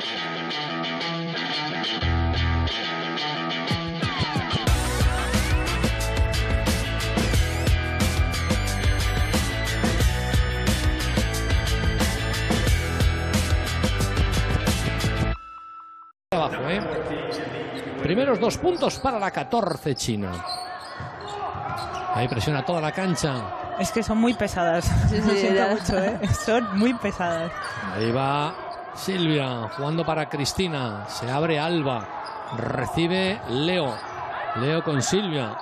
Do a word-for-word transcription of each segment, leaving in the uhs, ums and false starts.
Abajo, ¿eh? Primeros dos puntos para la catorce China. Ahí presiona toda la cancha. Es que son muy pesadas. Sí, sí, siento mucho, ¿eh? Son muy pesadas. Ahí va Silvia jugando para Cristina. Se abre Alba. Recibe Leo. Leo con Silvia.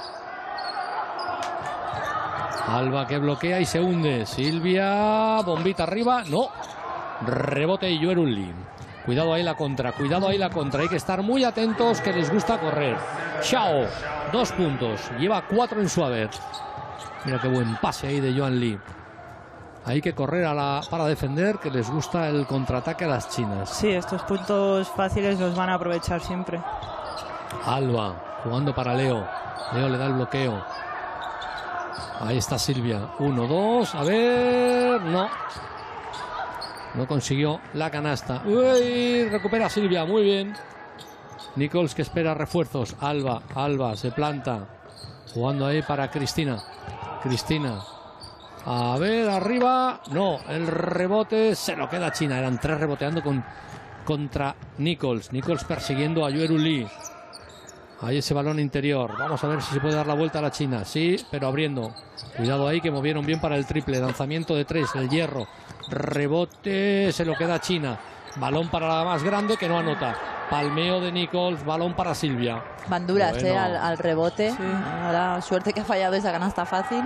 Alba que bloquea y se hunde. Silvia, bombita arriba. No. Rebote y Yueruli. Cuidado ahí la contra, cuidado ahí la contra. Hay que estar muy atentos, que les gusta correr. Xiao, dos puntos. Lleva cuatro en su haber. Mira qué buen pase ahí de Yuan Li. Hay que correr a la, para defender, que les gusta el contraataque a las chinas. Sí, estos puntos fáciles los van a aprovechar siempre. Alba jugando para Leo. Leo le da el bloqueo. Ahí está Silvia. Uno, dos. A ver. No. No consiguió la canasta. Uy, recupera Silvia. Muy bien. Nichols que espera refuerzos. Alba. Alba se planta. Jugando ahí para Cristina. Cristina. A ver, arriba. No, el rebote se lo queda China. Eran tres reboteando con, contra Nichols. Nichols persiguiendo a Yueruli. Ahí ese balón interior. Vamos a ver si se puede dar la vuelta a la China. Sí, pero abriendo. Cuidado ahí que movieron bien para el triple. Lanzamiento de tres, el hierro. Rebote, se lo queda China. Balón para la más grande que no anota. Palmeo de Nichols, balón para Silvia. Van duras, bueno. eh, al, al rebote. Sí. Ahora suerte que ha fallado esa canasta fácil.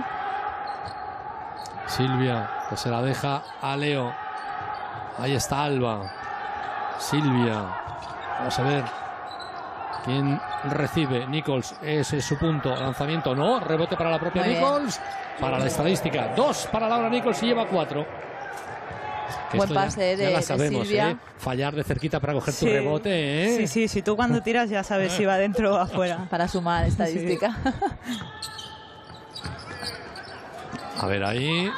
Silvia, que se la deja a Leo. Ahí está Alba. Silvia. Vamos a ver quién recibe. Nichols, ese es su punto. Lanzamiento no. Rebote para la propia Muy Nichols. Bien. Para la estadística. Dos para Laura Nichols y lleva cuatro. Que Buen pase ya, de, ya la de sabemos, Silvia. ¿eh? Fallar de cerquita para coger Sí. tu rebote, ¿eh? Sí, sí, si tú cuando tiras ya sabes si va dentro o afuera. Para sumar estadística. Sí. A ver ahí.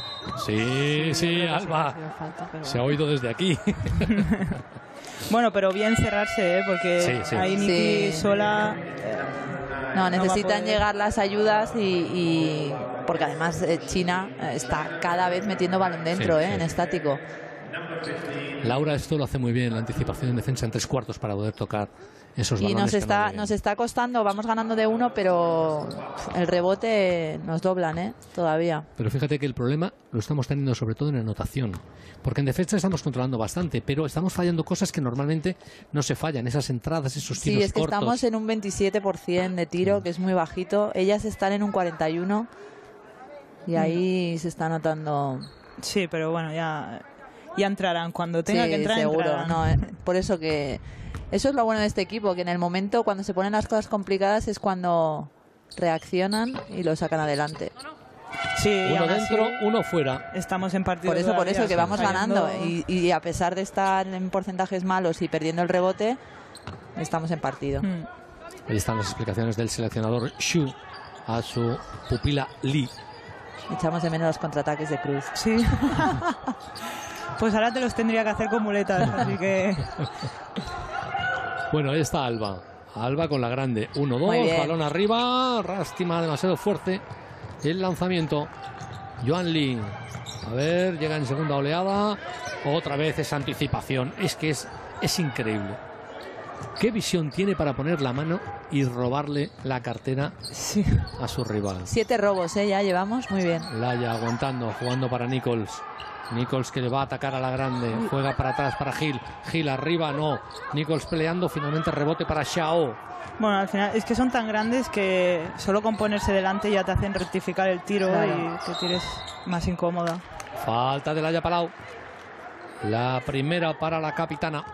Sí, sí, Alba. Se ha oído desde aquí. Bueno, pero bien cerrarse, ¿eh? Porque Sí, sí. ahí Niki Sí. sola... No, necesitan poder. llegar las ayudas y, y porque además eh, China eh, está cada vez metiendo balón dentro, Sí, eh, sí. en estático. Laura esto lo hace muy bien, la anticipación en defensa en tres cuartos para poder tocar esos Y balones. nos que está, no nos está costando, vamos ganando de uno, pero el rebote nos doblan, ¿eh? Todavía. Pero fíjate que el problema lo estamos teniendo sobre todo en anotación. Porque en defensa estamos controlando bastante, pero estamos fallando cosas que normalmente no se fallan. Esas entradas, esos tiros Sí, es que cortos. estamos en un veintisiete por ciento de tiro, Sí. que es muy bajito. Ellas están en un cuarenta y uno y ahí se está notando. Sí, pero bueno, ya, ya entrarán. Cuando tenga Sí, que entrar, seguro. entrarán. No, eh, por eso que... Eso es lo bueno de este equipo, que en el momento cuando se ponen las cosas complicadas es cuando reaccionan y lo sacan adelante. Sí, y Uno aún así dentro, uno fuera. estamos en partido Por eso, por todavía, eso, que vamos fallando. ganando. Y, y a pesar de estar en porcentajes malos y perdiendo el rebote, estamos en partido. Hmm. Ahí están las explicaciones del seleccionador Xu a su pupila Li. Echamos de menos los contraataques de Cruz. Sí. Pues ahora te los tendría que hacer con muletas, así que... Bueno, ahí está Alba. Alba con la grande. Uno, dos, Muy bien. balón arriba. Rástima demasiado fuerte. El lanzamiento. Yuan Li. A ver, llega en segunda oleada. Otra vez esa anticipación. Es que es, es increíble. ¿Qué visión tiene para poner la mano y robarle la cartera Sí. a su rival? Siete robos, ¿eh? Ya llevamos. Muy bien. Laya aguantando, jugando para Nichols. Nichols que le va a atacar a la grande. Juega para atrás para Gil. Gil arriba, no. Nichols peleando, finalmente rebote para Xiao. Bueno, al final es que son tan grandes que solo con ponerse delante ya te hacen rectificar el tiro Claro. y te tires más incómoda. Falta de Laya Palau. La primera para la capitana.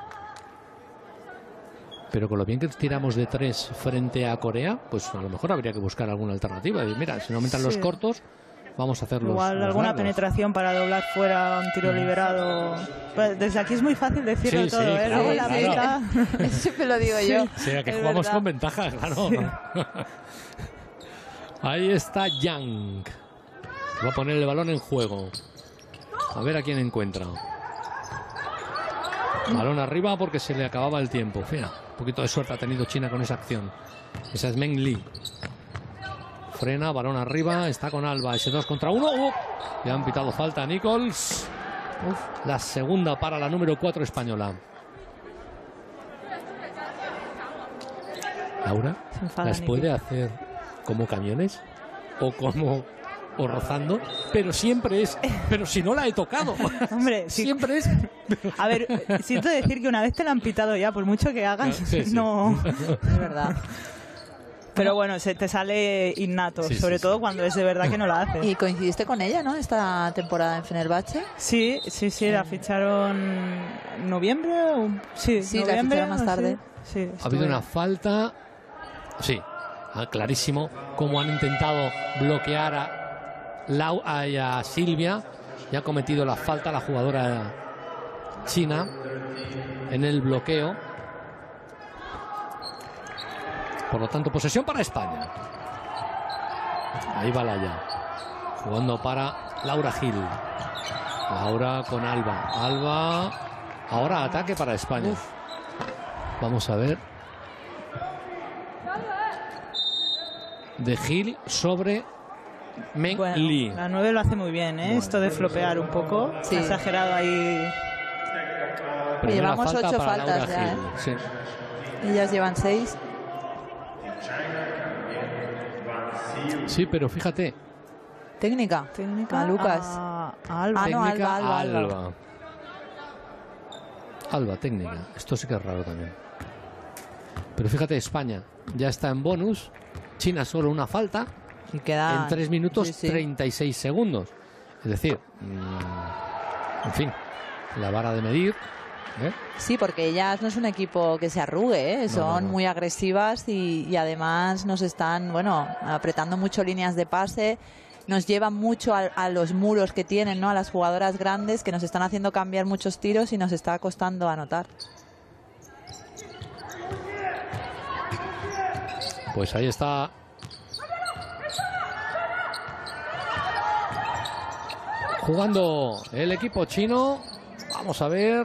Pero con lo bien que tiramos de tres frente a Corea, pues a lo mejor habría que buscar alguna alternativa. Y mira, si no aumentan los Sí. cortos, vamos a hacer los Igual los alguna largos. penetración para doblar fuera, un tiro liberado. Pues desde aquí es muy fácil decirlo Sí, todo, sí, ¿eh? claro, Luego la claro. pista- Eso siempre lo digo yo. O sea, que Es jugamos verdad. con ventaja, claro. Ahí está Yang. Va a poner el balón en juego. A ver a quién encuentra. Balón arriba porque se le acababa el tiempo. Fíjate, un poquito de suerte ha tenido China con esa acción. Esa es Meng Li. Frena, balón arriba, está con Alba. Ese dos contra uno. Uh, le han pitado falta a Nichols. Uf, la segunda para la número cuatro española. Laura, ¿las puede hacer como camiones? O como... o rozando, pero siempre es, pero si no la he tocado. Hombre, sí. Siempre es. A ver, siento decir que una vez te la han pitado ya, por mucho que hagas, sí, sí. no. Es verdad. Pero bueno, se te sale innato, sí, sobre sí, todo sí. cuando es de verdad que no la haces. Y coincidiste con ella, ¿no? Esta temporada en Fenerbahce. Sí, sí, sí, la ficharon en noviembre. O... Sí, sí, noviembre, la ficharon más tarde. Sí, ha habido una falta. Sí, clarísimo cómo han intentado bloquear a Lau a Silvia, y ha cometido la falta la jugadora china en el bloqueo. Por lo tanto, posesión para España. Ahí va Laya, jugando para Laura Gil. Laura con Alba. Alba, ahora ataque para España. Uf. Vamos a ver. De Gil sobre Meng bueno, Li. La nueve lo hace muy bien, ¿eh? Bueno, esto de flopear un poco. Sí. Exagerado ahí. Primera Llevamos falta ocho faltas ya, ¿eh? Sí. Ellas llevan seis. Sí, pero fíjate. Técnica. Técnica a Lucas. A, a Alba. Ah, no, técnica Alba, Alba, Alba. Alba. Alba, técnica. Esto sí que es raro también. Pero fíjate, España ya está en bonus. China solo una falta. Y queda... en tres minutos sí, sí. treinta y seis segundos. Es decir, mmm, en fin, la vara de medir. ¿eh? Sí, porque ellas no es un equipo que se arrugue, ¿eh? Son no, no, no. muy agresivas y, y además nos están, bueno, apretando mucho líneas de pase. Nos llevan mucho a, a los muros que tienen, ¿no? A las jugadoras grandes que nos están haciendo cambiar muchos tiros y nos está costando anotar. Pues ahí está. Jugando el equipo chino. Vamos a ver.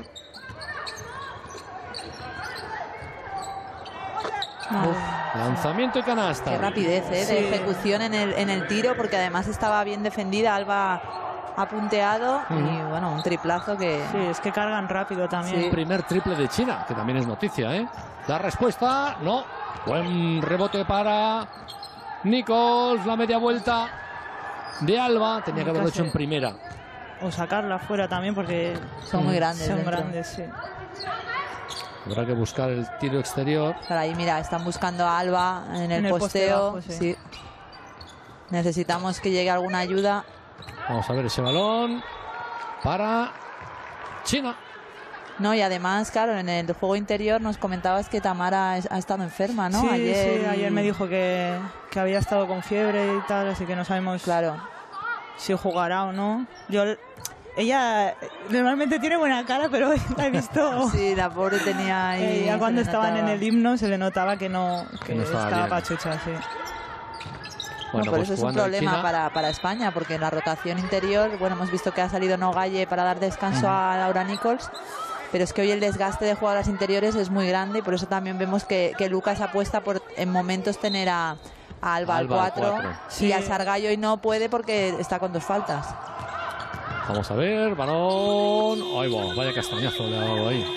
Uf, lanzamiento y canasta. Qué rapidez, ¿eh? Sí. De ejecución en el, en el tiro, porque además estaba bien defendida. Alba ha punteado uh-huh. y bueno, un triplazo que... Sí, es que cargan rápido también. Sí. Primer triple de China, que también es noticia, ¿eh? La respuesta, no. Buen rebote para Nichols, la media vuelta de Alba. Tenía que haberlo hecho en primera. O sacarla fuera también porque son muy grandes. Son dentro. grandes, sí. Habrá que buscar el tiro exterior. Para ahí, mira, están buscando a Alba en el, en el posteo. Poste bajo, sí. Sí. Necesitamos que llegue alguna ayuda. Vamos a ver ese balón para China. No, y además, claro, en el juego interior nos comentabas que Tamara ha estado enferma, ¿no? Sí, ayer, sí, ayer me dijo que, que había estado con fiebre y tal, así que no sabemos claro. si jugará o no. Yo, ella normalmente tiene buena cara, pero la he visto... Sí, la pobre tenía ahí... Eh, ya cuando estaban en el himno se le notaba que no, que, que no estaba, estaba bien. pachucha, sí. Bueno, no, por pues eso es un problema China... para, para España, porque en la rotación interior, bueno, hemos visto que ha salido Nogalle para dar descanso uh-huh. a Laura Nichols, pero es que hoy el desgaste de jugadoras interiores es muy grande y por eso también vemos que, que Lucas apuesta por en momentos tener a, a Alba al cuatro sí. y a Sargallo hoy no puede porque está con dos faltas. Vamos a ver, balón. Ay, bueno, vaya castañazo le ha dado ahí.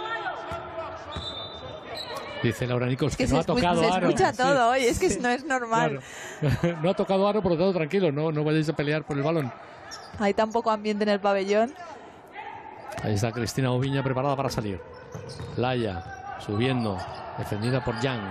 Dice Laura Nichols que, que no ha tocado se aro. Se escucha todo sí. hoy, es que no es normal. Claro. No ha tocado aro, por lo tanto, tranquilo, no, no vayáis a pelear por el balón. Hay tan poco ambiente en el pabellón. Ahí está Cristina Oviña preparada para salir. Laya subiendo, defendida por Yang.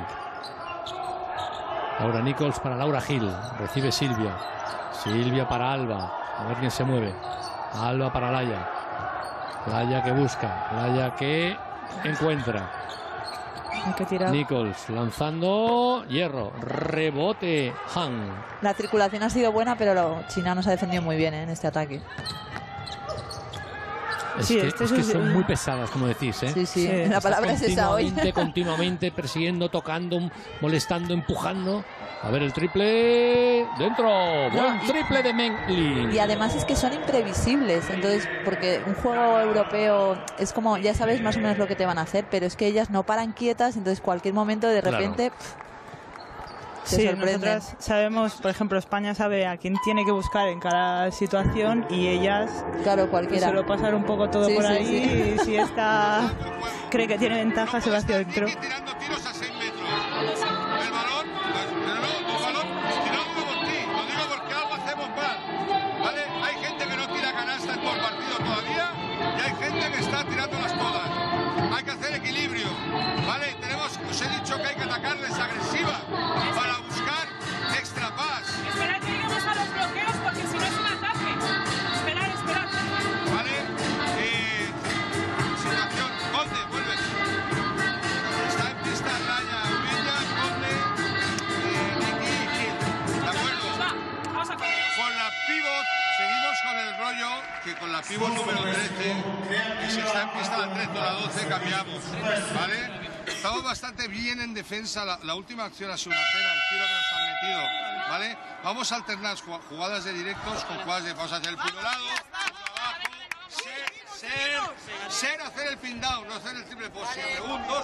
Laura Nichols para Laura Gil. Recibe Silvia. Silvia para Alba. A ver quién se mueve. Alba para Laya. Laya que busca. Laya que encuentra. Hay que tirar. Nichols lanzando. Hierro. Rebote. Han. La circulación ha sido buena, pero lo, China nos ha defendido muy bien, ¿eh? En este ataque. Es, Sí, que, este es es que un- son muy pesadas, como decís, ¿eh? Sí, sí, Sí. la palabra es esa hoy. Continuamente, continuamente persiguiendo, tocando, molestando, empujando. A ver el triple dentro. Buen y- triple de Meng Lee. Y además es que son imprevisibles, entonces, porque un juego europeo es como, ya sabes más o menos lo que te van a hacer, pero es que ellas no paran quietas, entonces cualquier momento de Claro. repente pff, te Sí, sorprenden. nosotras sabemos, por ejemplo, España sabe a quién tiene que buscar en cada situación y ellas Claro, pues, cualquiera. suelo pasar un poco todo Sí, por sí, ahí sí. y si esta cree que tiene ventaja se va hacia adentro. Tirando tiros a seis metros. El balón, pues, pero no, un balón, y no digo por ti, lo digo porque algo hacemos mal. ¿Vale? Hay gente que no tira canasta en todo el partido todavía y hay gente que está tirándolas todas. Hay que hacer equilibrio. ¿Vale? Tenemos, os he dicho que hay que atacarles agresiva para buscar extra pas. Esperad que lleguemos a los bloqueos porque si no es un ataque. Esperad, esperad. ¿Vale? Eh, situación, Conde, vuelve. Está en pista Raya, Ubiña, Conde, eh, Nicky y Gil. ¿De acuerdo? Va, vamos a correr. Con la pivot, seguimos con el rollo que con la pivot número trece, que si está en pista la trece o la doce, cambiamos. ¿Vale? Estamos bastante bien en defensa. La, la última acción ha sido una pena, el tiro que nos han metido. ¿Vale? Vamos a alternar jugadas de directos con jugadas de pausa hacia el pino lado, abajo, ser, ser, ser, hacer el pin down, no hacer el triple post. Siempre. Un, dos,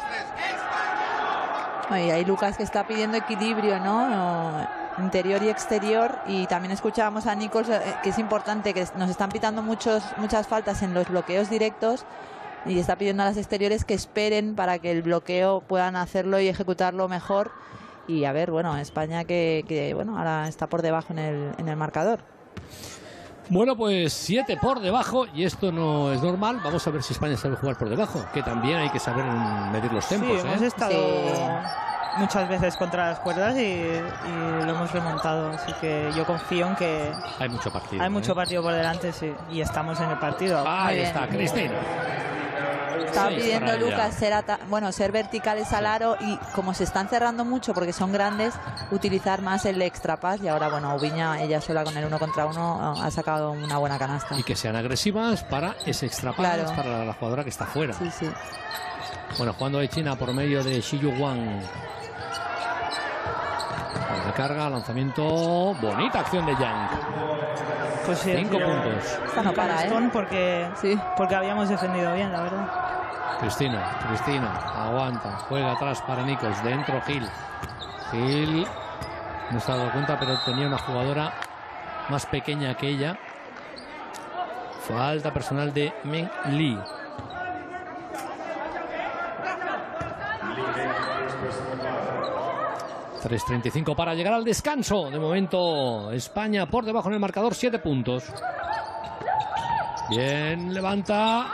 tres. Y hay Lucas que está pidiendo equilibrio, ¿no? O interior y exterior, y también escuchábamos a Nichols eh, que es importante, que nos están pitando muchos, muchas faltas en los bloqueos directos y está pidiendo a las exteriores que esperen para que el bloqueo puedan hacerlo y ejecutarlo mejor. Y a ver, bueno, España que, que bueno, ahora está por debajo en el, en el marcador. Bueno, pues siete por debajo y esto no es normal. Vamos a ver si España sabe jugar por debajo, que también hay que saber medir los Sí, tempos, hemos ¿eh? estado Sí. muchas veces contra las cuerdas y, y lo hemos remontado, así que yo confío en que Hay mucho partido. hay mucho ¿eh? partido por delante, sí, y estamos en el partido. Ahí Muy está, bien. Cristina. Estaba Seis pidiendo para ella. Lucas ser, ata- bueno, ser verticales al aro y como se están cerrando mucho porque son grandes, utilizar más el extra pass y ahora, bueno, Ubiña, ella sola con el uno contra uno, ha sacado una buena canasta. Y que sean agresivas para ese extra pass, Claro. para la, la jugadora que está fuera. Sí, sí. Bueno, jugando de China por medio de Shiyu Wang. Recarga, lanzamiento. Bonita acción de Yang. Pues sí, Cinco ha sido puntos. Esta no para, ¿eh? canastón porque, Sí. porque habíamos defendido bien, la verdad. Cristina, Cristina, aguanta. Juega atrás para Nichols. Dentro Gil. Gil. No se ha dado cuenta, pero tenía una jugadora más pequeña que ella. Falta personal de Meng Lee. tres treinta y cinco para llegar al descanso. De momento, España por debajo en el marcador, siete puntos. Bien, levanta.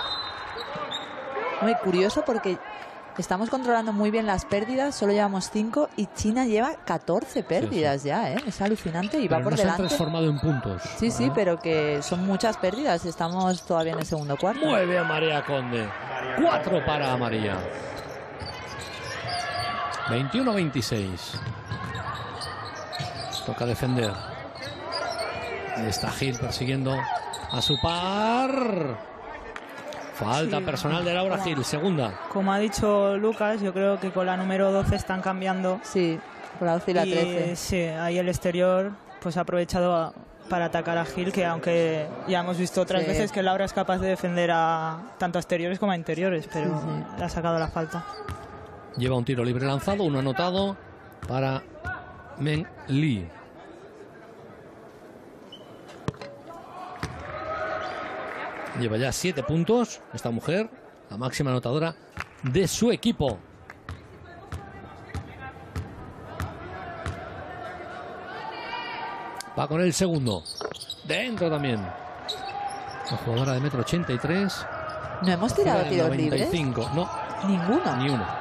Muy curioso porque estamos controlando muy bien las pérdidas, solo llevamos cinco y China lleva catorce pérdidas ya, ¿eh? Es alucinante y va Pero por no se han delante. transformado en puntos. Sí, sí, ¿eh? pero que son muchas pérdidas, estamos todavía en el segundo cuarto. Mueve a María Conde. Cuatro para María. veintiuno veintiséis. Toca defender. Ahí está Gil persiguiendo a su par. Falta Sí. personal de Laura Gil, segunda. Como ha dicho Lucas, yo creo que con la número doce están cambiando. Sí, por la doce y la Y trece. sí, ahí el exterior pues ha aprovechado a- para atacar a Gil, que aunque ya hemos visto otras Sí. veces que Laura es capaz de defender a tanto a exteriores como a interiores, pero Sí, sí. le ha sacado la falta. Lleva un tiro libre lanzado, uno anotado para Meng Lee. Lleva ya siete puntos esta mujer, la máxima anotadora de su equipo. Va con el segundo. Dentro también. La jugadora de metro ochenta y tres. ¿No hemos tirado tiros libres? noventa y cinco. No, Ninguno. ni uno.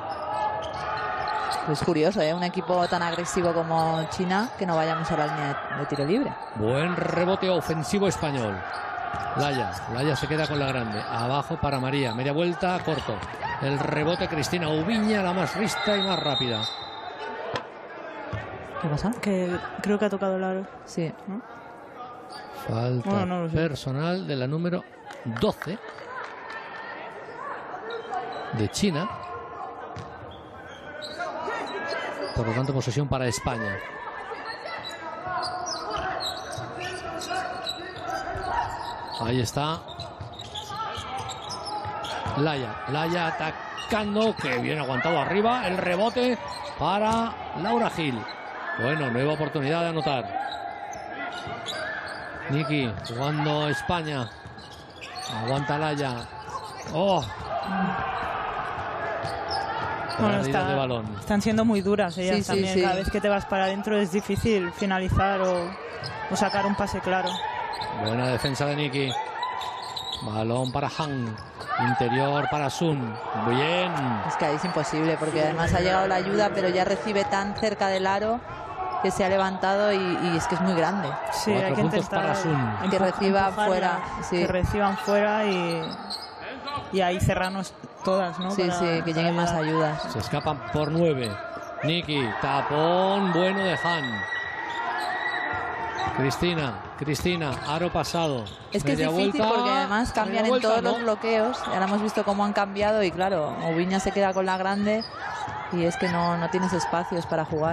Es curioso, ¿eh? Un equipo tan agresivo como China que no vayamos a la línea de, de tiro libre. Buen rebote ofensivo español. Laya, Laya se queda con la grande. Abajo para María. Media vuelta, corto. El rebote Cristina Ubiña, la más lista y más rápida. ¿Qué pasa? Que creo que ha tocado el aro. Sí. Falta Bueno, no lo sé. personal de la número doce de China. Por lo tanto, posesión para España. Ahí está Laya. Laya atacando. Que bien aguantado arriba. El rebote para Laura Gil. Bueno, nueva oportunidad de anotar. Niki jugando España. Aguanta Laya. ¡Oh! Bueno, Pérdida está, de balón. están siendo muy duras ellas Sí, sí, también. sí. Cada vez que te vas para adentro es difícil finalizar o, o sacar un pase claro. Buena defensa de Niki. Balón para Han. Interior para Sun. Bien. Es que ahí es imposible, porque además ha llegado la ayuda, pero ya recibe tan cerca del aro que se ha levantado y, y es que es muy grande. Sí, Cuatro hay que puntos intentar para Sun. empu- Que reciba empujarla, fuera, sí. que reciban fuera y, y ahí cerrarnos todas, ¿no? Sí, Para- sí, que lleguen más ayudas. Se escapan por nueve. Niki. Tapón bueno de Han. Cristina. Cristina. Aro pasado. Es que es Media difícil vuelta, porque además cambian media en vuelta, todos ¿no? los bloqueos. Ahora hemos visto cómo han cambiado y claro, Ubiña se queda con la grande y es que no, no tienes espacios para jugar.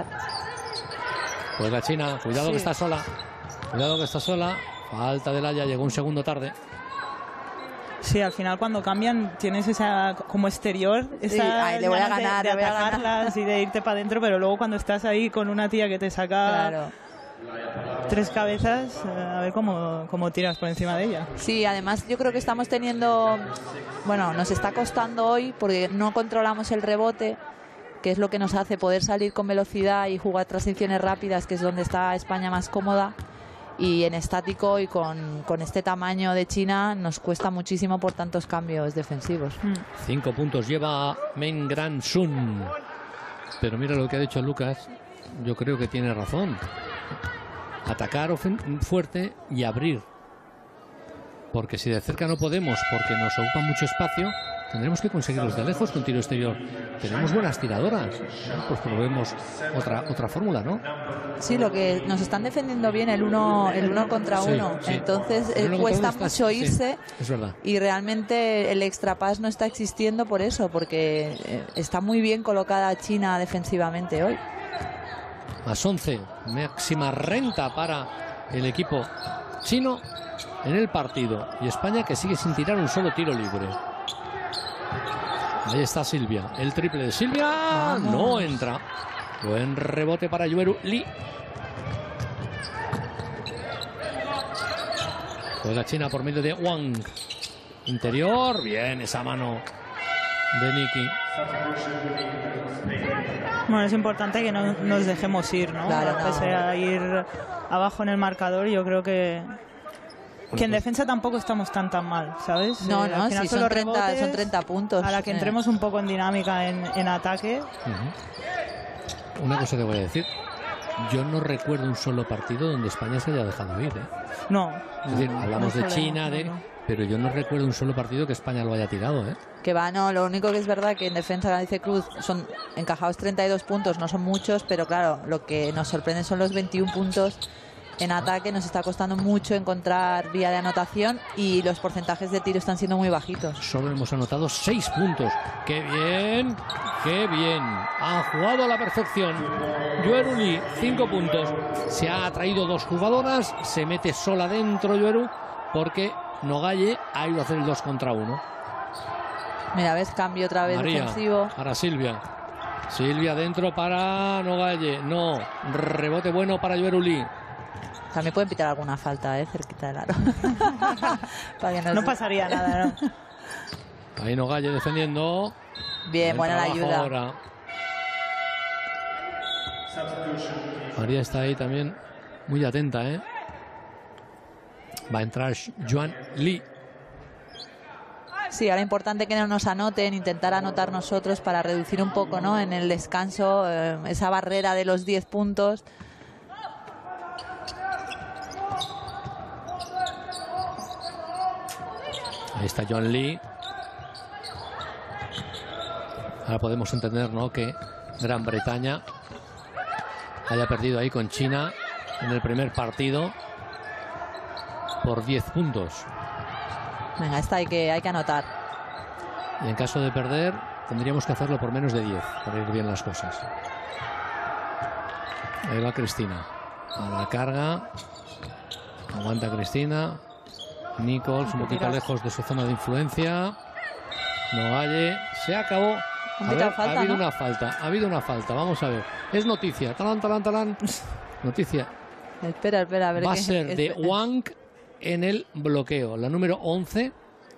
Pues la China. Cuidado Sí. que está sola. Cuidado que está sola. Falta de Laya. Llegó un segundo tarde. Sí, al final cuando cambian tienes esa como exterior, esa ay, le voy a ganas de- ganar, de, le voy a ganar. atacarlas y de irte para adentro, pero luego cuando estás ahí con una tía que te saca Claro. tres cabezas, eh, a ver cómo, cómo tiras por encima de ella. Sí, además yo creo que estamos teniendo, bueno, nos está costando hoy porque no controlamos el rebote, que es lo que nos hace poder salir con velocidad y jugar transiciones rápidas, que es donde está España más cómoda. Y en estático y con, con este tamaño de China nos cuesta muchísimo por tantos cambios defensivos. Mm. Cinco puntos lleva Meng Gran Sun. Pero mira lo que ha dicho Lucas. Yo creo que tiene razón. Atacar ofen- fuerte y abrir. Porque si de cerca no podemos, porque nos ocupa mucho espacio, tendremos que conseguirlos de lejos con tiro exterior. Tenemos buenas tiradoras. Pues probemos otra, otra fórmula, ¿no? Sí, lo que nos están defendiendo bien el uno, el uno contra Sí, uno. sí. Entonces El eh, uno contra cuesta uno está- mucho sí, irse. es verdad. Y realmente el extra pass no está existiendo por eso, porque eh, está muy bien colocada China defensivamente hoy. Más once. Máxima renta para el equipo chino en el partido. Y España que sigue sin tirar un solo tiro libre. Ahí está Silvia. El triple de Silvia Vamos. no entra. Buen rebote para Yueru Lee. Juega China por medio de Wang. Interior. Bien esa mano de Niki. Bueno, es importante que no nos dejemos ir, ¿no? Claro, no. Pese a ir abajo en el marcador, yo creo que que en pues- defensa tampoco estamos tan tan mal, ¿sabes? No, Eh, al no, final sí, son son los treinta, rebotes, son treinta puntos. A la que Eh. entremos un poco en dinámica en, en ataque. Ujú. Una cosa te voy a decir. Yo no recuerdo un solo partido donde España se haya dejado ir, ¿eh? No. Es decir, hablamos no de solemos, China, de... no, no. pero yo no recuerdo un solo partido que España lo haya tirado, ¿eh? Que va, no, lo único que es verdad que en defensa, dice Cruz, son encajados treinta y dos puntos, no son muchos, pero claro, lo que nos sorprende son los veintiún puntos en ataque. Nos está costando mucho encontrar vía de anotación y los porcentajes de tiro están siendo muy bajitos. Solo hemos anotado seis puntos. ¡Qué bien! ¡Qué bien! Han jugado a la perfección. Yueru Lee, cinco puntos. Se ha traído dos jugadoras. Se mete sola dentro Yueru porque Nogalle ha ido a hacer el dos contra uno. Mira, ves, cambio otra vez María, defensivo. para Silvia. Silvia dentro para Nogalle. No. Rebote bueno para Yueru Lee. También pueden pitar alguna falta, ¿eh? Cerquita del aro. Para que No pasaría nada, ¿no? Ahí Nogalle defendiendo. Bien, Buen buena la trabajo ayuda. ahora. María está ahí también muy atenta, ¿eh? Va a entrar Joan Lee. Sí, ahora importante que no nos anoten, intentar anotar nosotros para reducir un poco, ¿no? En el descanso, eh, esa barrera de los diez puntos. Ahí está Joan Lee. Ahora podemos entender, ¿no?, que Gran Bretaña haya perdido ahí con China en el primer partido por diez puntos. Venga, esta hay que, hay que anotar. Y en caso de perder, tendríamos que hacerlo por menos de diez para ir bien las cosas. Ahí va Cristina. A la carga. Aguanta Cristina. Nichols un poquito lejos de su zona de influencia. Nogalle. Se acabó. A ver, falta, ha habido ¿no? una falta. Ha habido una falta. Vamos a ver. Es noticia. Talán, talán, talán. Noticia. Espera, espera, a ver Va a qué- ser de espera. Wang en el bloqueo. La número once.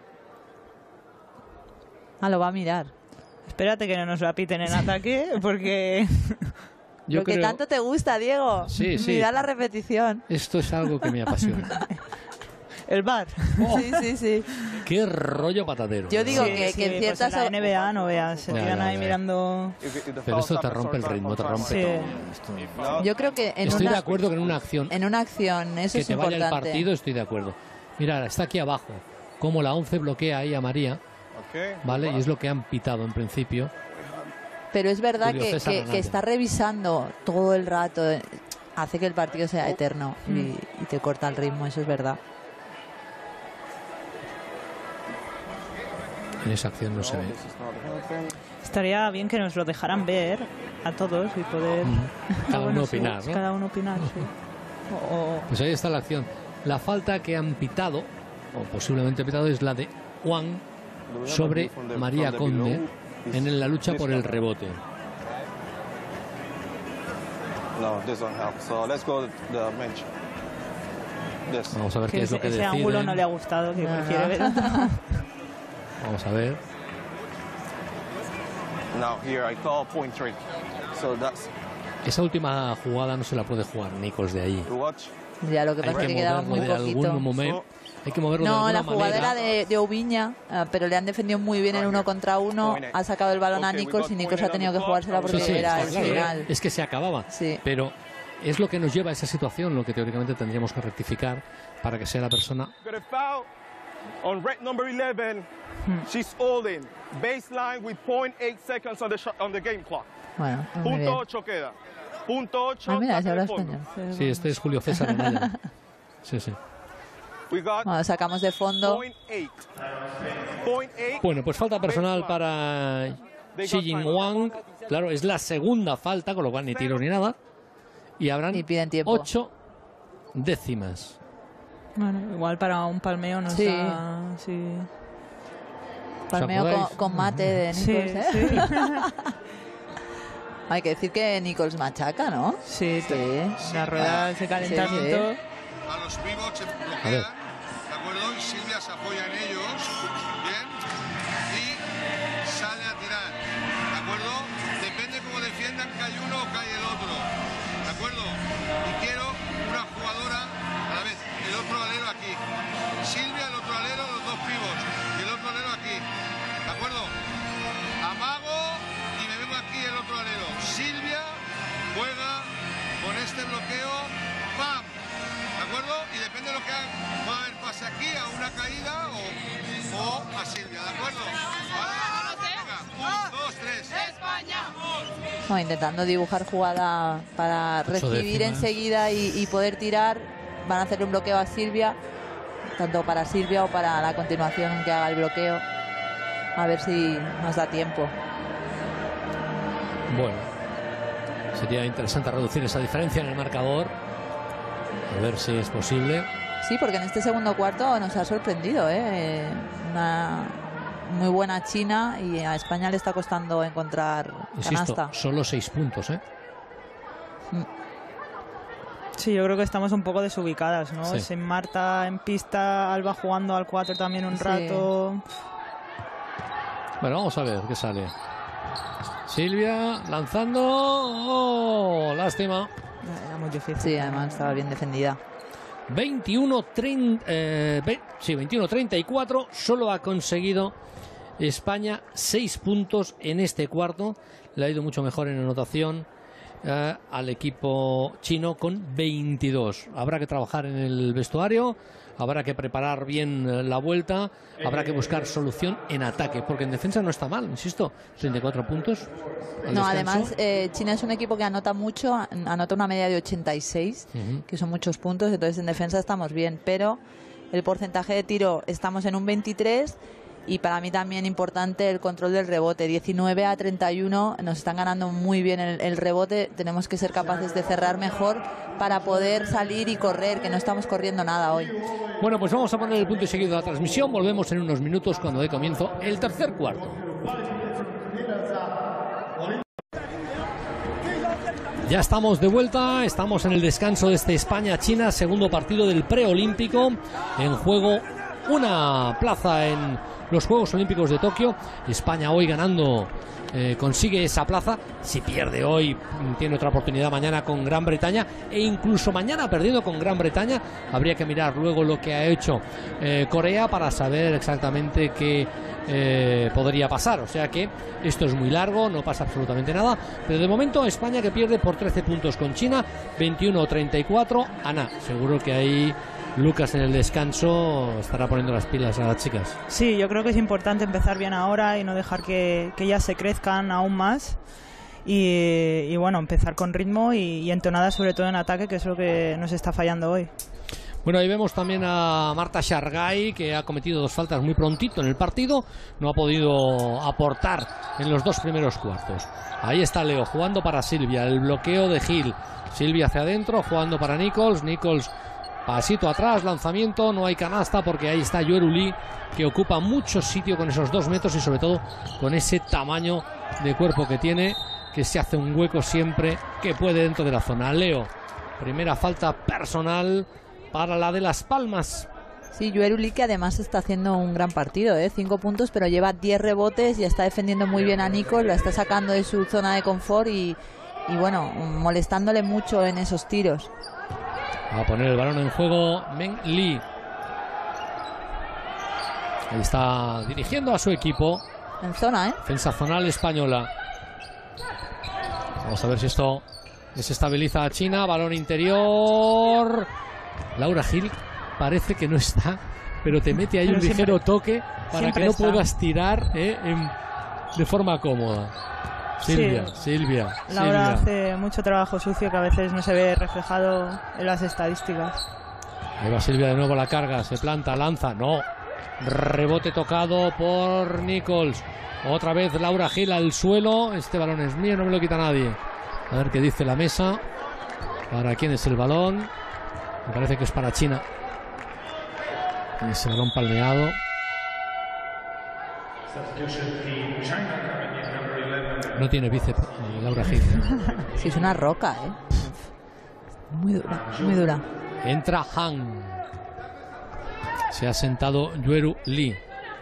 Ah, lo va a mirar. Espérate que no nos la piten en ataque, porque... Yo Lo que creo- tanto te gusta, Diego. Sí, sí. Mira la repetición. Esto es algo que me apasiona. El bar. Sí, sí, sí. Qué rollo patatero. Yo digo Sí, que, sí, que en pues ciertas... en la N B A no veas, se Ya, quedan ya, ahí ya. mirando... Pero esto te rompe el ritmo, te rompe Sí. todo. Esto- Yo creo que en Estoy una, de acuerdo que en una acción en una acción eso que es te vaya el importante. partido, estoy de acuerdo. Mira, está aquí abajo. Como la once bloquea ahí a María, ¿vale? Y es lo que han pitado en principio. Pero es verdad Julio que, César que- Hernández. que está revisando todo el rato. eh, Hace que el partido sea eterno y, y te corta el ritmo, eso es verdad. En esa acción no se ve. Estaría bien que nos lo dejaran ver a todos y poder... Cada uno sí, opinar, ¿no? Cada uno opinar, sí. O- o- Pues ahí está la acción. La falta que han pitado, o posiblemente pitado, es la de Juan sobre María Conde en la lucha por el rebote. No, this don't help. So let's go to the bench. This. Vamos a ver que qué es ese, lo que ese ángulo deciden. no le ha gustado, que No, prefiere no. ver... Vamos a ver. Now here I call point three. So that's Esa última jugada no se la puede jugar Nichols de ahí. you watch. Ya lo que Hay pasa es que que quedaba moverlo muy de poquito. algún momento. Hay que moverlo de No, alguna la jugada manera. era de, de Oviña, ah, pero le han defendido muy bien el uno contra uno. Ha sacado el balón a Nichols y Nichols ha tenido que jugársela porque Sí, sí, era está el claro, final. es que se acababa. Sí. Pero es lo que nos lleva a esa situación, lo que teóricamente tendríamos que rectificar para que sea la persona. Got a foul on red number eleven. She's holding baseline with point eight seconds on the shot, on the game clock. Bueno, pues muy bien. Punto ocho queda. Punto ocho. Ah, mira, se saque habla de fondo. español. Sí, este es Julio César Anaya. Sí, sí. We got Bueno, sacamos de fondo. point eight. Point eight. Bueno, pues falta personal para Xi Jinwang. Claro, es la segunda falta, con lo cual ni tiro ni nada. Y habrán Y piden tiempo. ocho décimas. Bueno, igual para un palmeo no Sí. está... Sí. Palmeo con, acordáis? con mate de Sí, Nichols, ¿eh? sí. Hay que decir que Nichols machaca, ¿no? Sí, Sí. las ruedas de calentamiento. A los pivots se A ver. bloquean, ¿de acuerdo? Y Silvia se apoya en ellos, bien, y sale a tirar, ¿de acuerdo? Depende cómo defiendan, cae uno o cae el otro, ¿de acuerdo? Y quiero una jugadora a la vez, el otro alero aquí, Silvia, el otro alero, los dos pivots, y el otro alero aquí, ¿de acuerdo? Amago y me vengo aquí el otro alero. Silvia juega con este bloqueo, ¡pam! ¿De acuerdo? Y depende de lo que haga, puede haber pase aquí a una caída o, o a Silvia, ¿de acuerdo? ¿Vale? Venga, un, dos, tres. Bueno, intentando dibujar jugada para Ocho recibir décimas. enseguida y, y poder tirar. Van a hacer un bloqueo a Silvia, tanto para Silvia o para la continuación que haga el bloqueo. A ver si nos da tiempo. Bueno, sería interesante reducir esa diferencia en el marcador. A ver si es posible. Sí, porque en este segundo cuarto nos ha sorprendido, ¿eh? Una muy buena China y a España le está costando encontrar Insisto, canasta. solo seis puntos, ¿eh? Sí, yo creo que estamos un poco desubicadas, ¿no? Sí. Es en Marta en pista, Alba jugando al cuatro también un Sí. rato. Bueno, vamos a ver qué sale. Silvia lanzando. ¡Oh! Lástima. Era muy difícil. Sí, además estaba bien defendida. veintiuno treinta, eh, ve- sí, veintiuno treinta y cuatro. Solo ha conseguido España seis puntos en este cuarto. Le ha ido mucho mejor en anotación eh, al equipo chino con veintidós. Habrá que trabajar en el vestuario, habrá que preparar bien eh, la vuelta, habrá que buscar solución en ataque, porque en defensa no está mal, insisto, treinta y cuatro puntos. al No, descanso. además, eh, China es un equipo que anota mucho, an- anota una media de ochenta y seis, Ujú. que son muchos puntos, entonces en defensa estamos bien, pero el porcentaje de tiro estamos en un veintitrés. Y para mí también importante el control del rebote, diecinueve a treinta y uno, nos están ganando muy bien el, el rebote, tenemos que ser capaces de cerrar mejor para poder salir y correr, que no estamos corriendo nada hoy. Bueno, pues vamos a poner el punto y seguido de la transmisión, volvemos en unos minutos cuando dé comienzo el tercer cuarto. Ya estamos de vuelta, estamos en el descanso de este España-China, segundo partido del preolímpico, en juego una plaza en los Juegos Olímpicos de Tokio. España hoy ganando eh, consigue esa plaza. Si pierde hoy tiene otra oportunidad mañana con Gran Bretaña, e incluso mañana perdiendo con Gran Bretaña habría que mirar luego lo que ha hecho eh, Corea para saber exactamente qué eh, podría pasar. O sea que esto es muy largo, no pasa absolutamente nada, pero de momento España que pierde por trece puntos con China, veintiuno a treinta y cuatro. Ana, seguro que ahí Lucas en el descanso estará poniendo las pilas a las chicas. Sí, yo creo que es importante empezar bien ahora y no dejar que, que ellas se crezcan aún más. Y, y bueno, empezar con ritmo y, y entonada, sobre todo en ataque, que es lo que nos está fallando hoy. Bueno, ahí vemos también a Marta Shargai, que ha cometido dos faltas muy prontito en el partido, no ha podido aportar en los dos primeros cuartos. Ahí está Leo jugando para Silvia, el bloqueo de Gil, Silvia hacia adentro jugando para Nichols, Nichols pasito atrás, lanzamiento, no hay canasta porque ahí está Yoru Lee, que ocupa mucho sitio con esos dos metros y sobre todo con ese tamaño de cuerpo que tiene, que se hace un hueco siempre que puede dentro de la zona. Leo, primera falta personal para la de Las Palmas. Sí, Yoru Lee, que además está haciendo un gran partido, ¿eh? cinco puntos, pero lleva diez rebotes y está defendiendo muy bien a Nichols, la está sacando de su zona de confort y, y bueno, molestándole mucho en esos tiros. Va a poner el balón en juego Meng Lee. Ahí está dirigiendo a su equipo. En zona, ¿eh? Defensa zonal española. Vamos a ver si esto desestabiliza a China. Balón interior. Laura Gil parece que no está, pero te mete ahí pero un siempre, ligero toque para que no está. puedas tirar eh, en, de forma cómoda. Silvia, sí. Silvia. Laura Silvia. hace mucho trabajo sucio que a veces no se ve reflejado en las estadísticas. Ahí va Silvia de nuevo a la carga, se planta, lanza, no. Rebote tocado por Nichols. Otra vez Laura Gil al suelo. Este balón es mío, no me lo quita nadie. A ver qué dice la mesa. ¿Para quién es el balón? Me parece que es para China. Ese balón palmeado. No tiene bíceps Laura Gil. Sí, es una roca, ¿eh? Muy dura, muy dura. Entra Han. Se ha sentado Yoru Lee.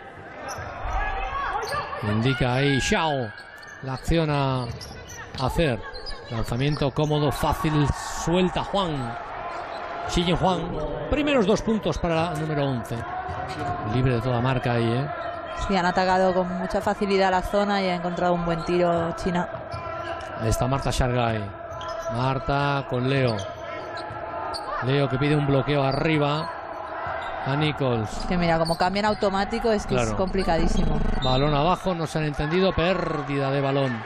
Indica ahí Xiao la acción a hacer. Lanzamiento cómodo, fácil, suelta Juan. Xi Juan. Primeros dos puntos para la número once. Libre de toda marca ahí, ¿eh? Sí, han atacado con mucha facilidad la zona y ha encontrado un buen tiro China. Ahí está Marta Shargai. Marta con Leo. Leo que pide un bloqueo arriba a Nichols. Que mira, como cambian automático es que claro. Es complicadísimo. Balón abajo, no se han entendido. Pérdida de balón.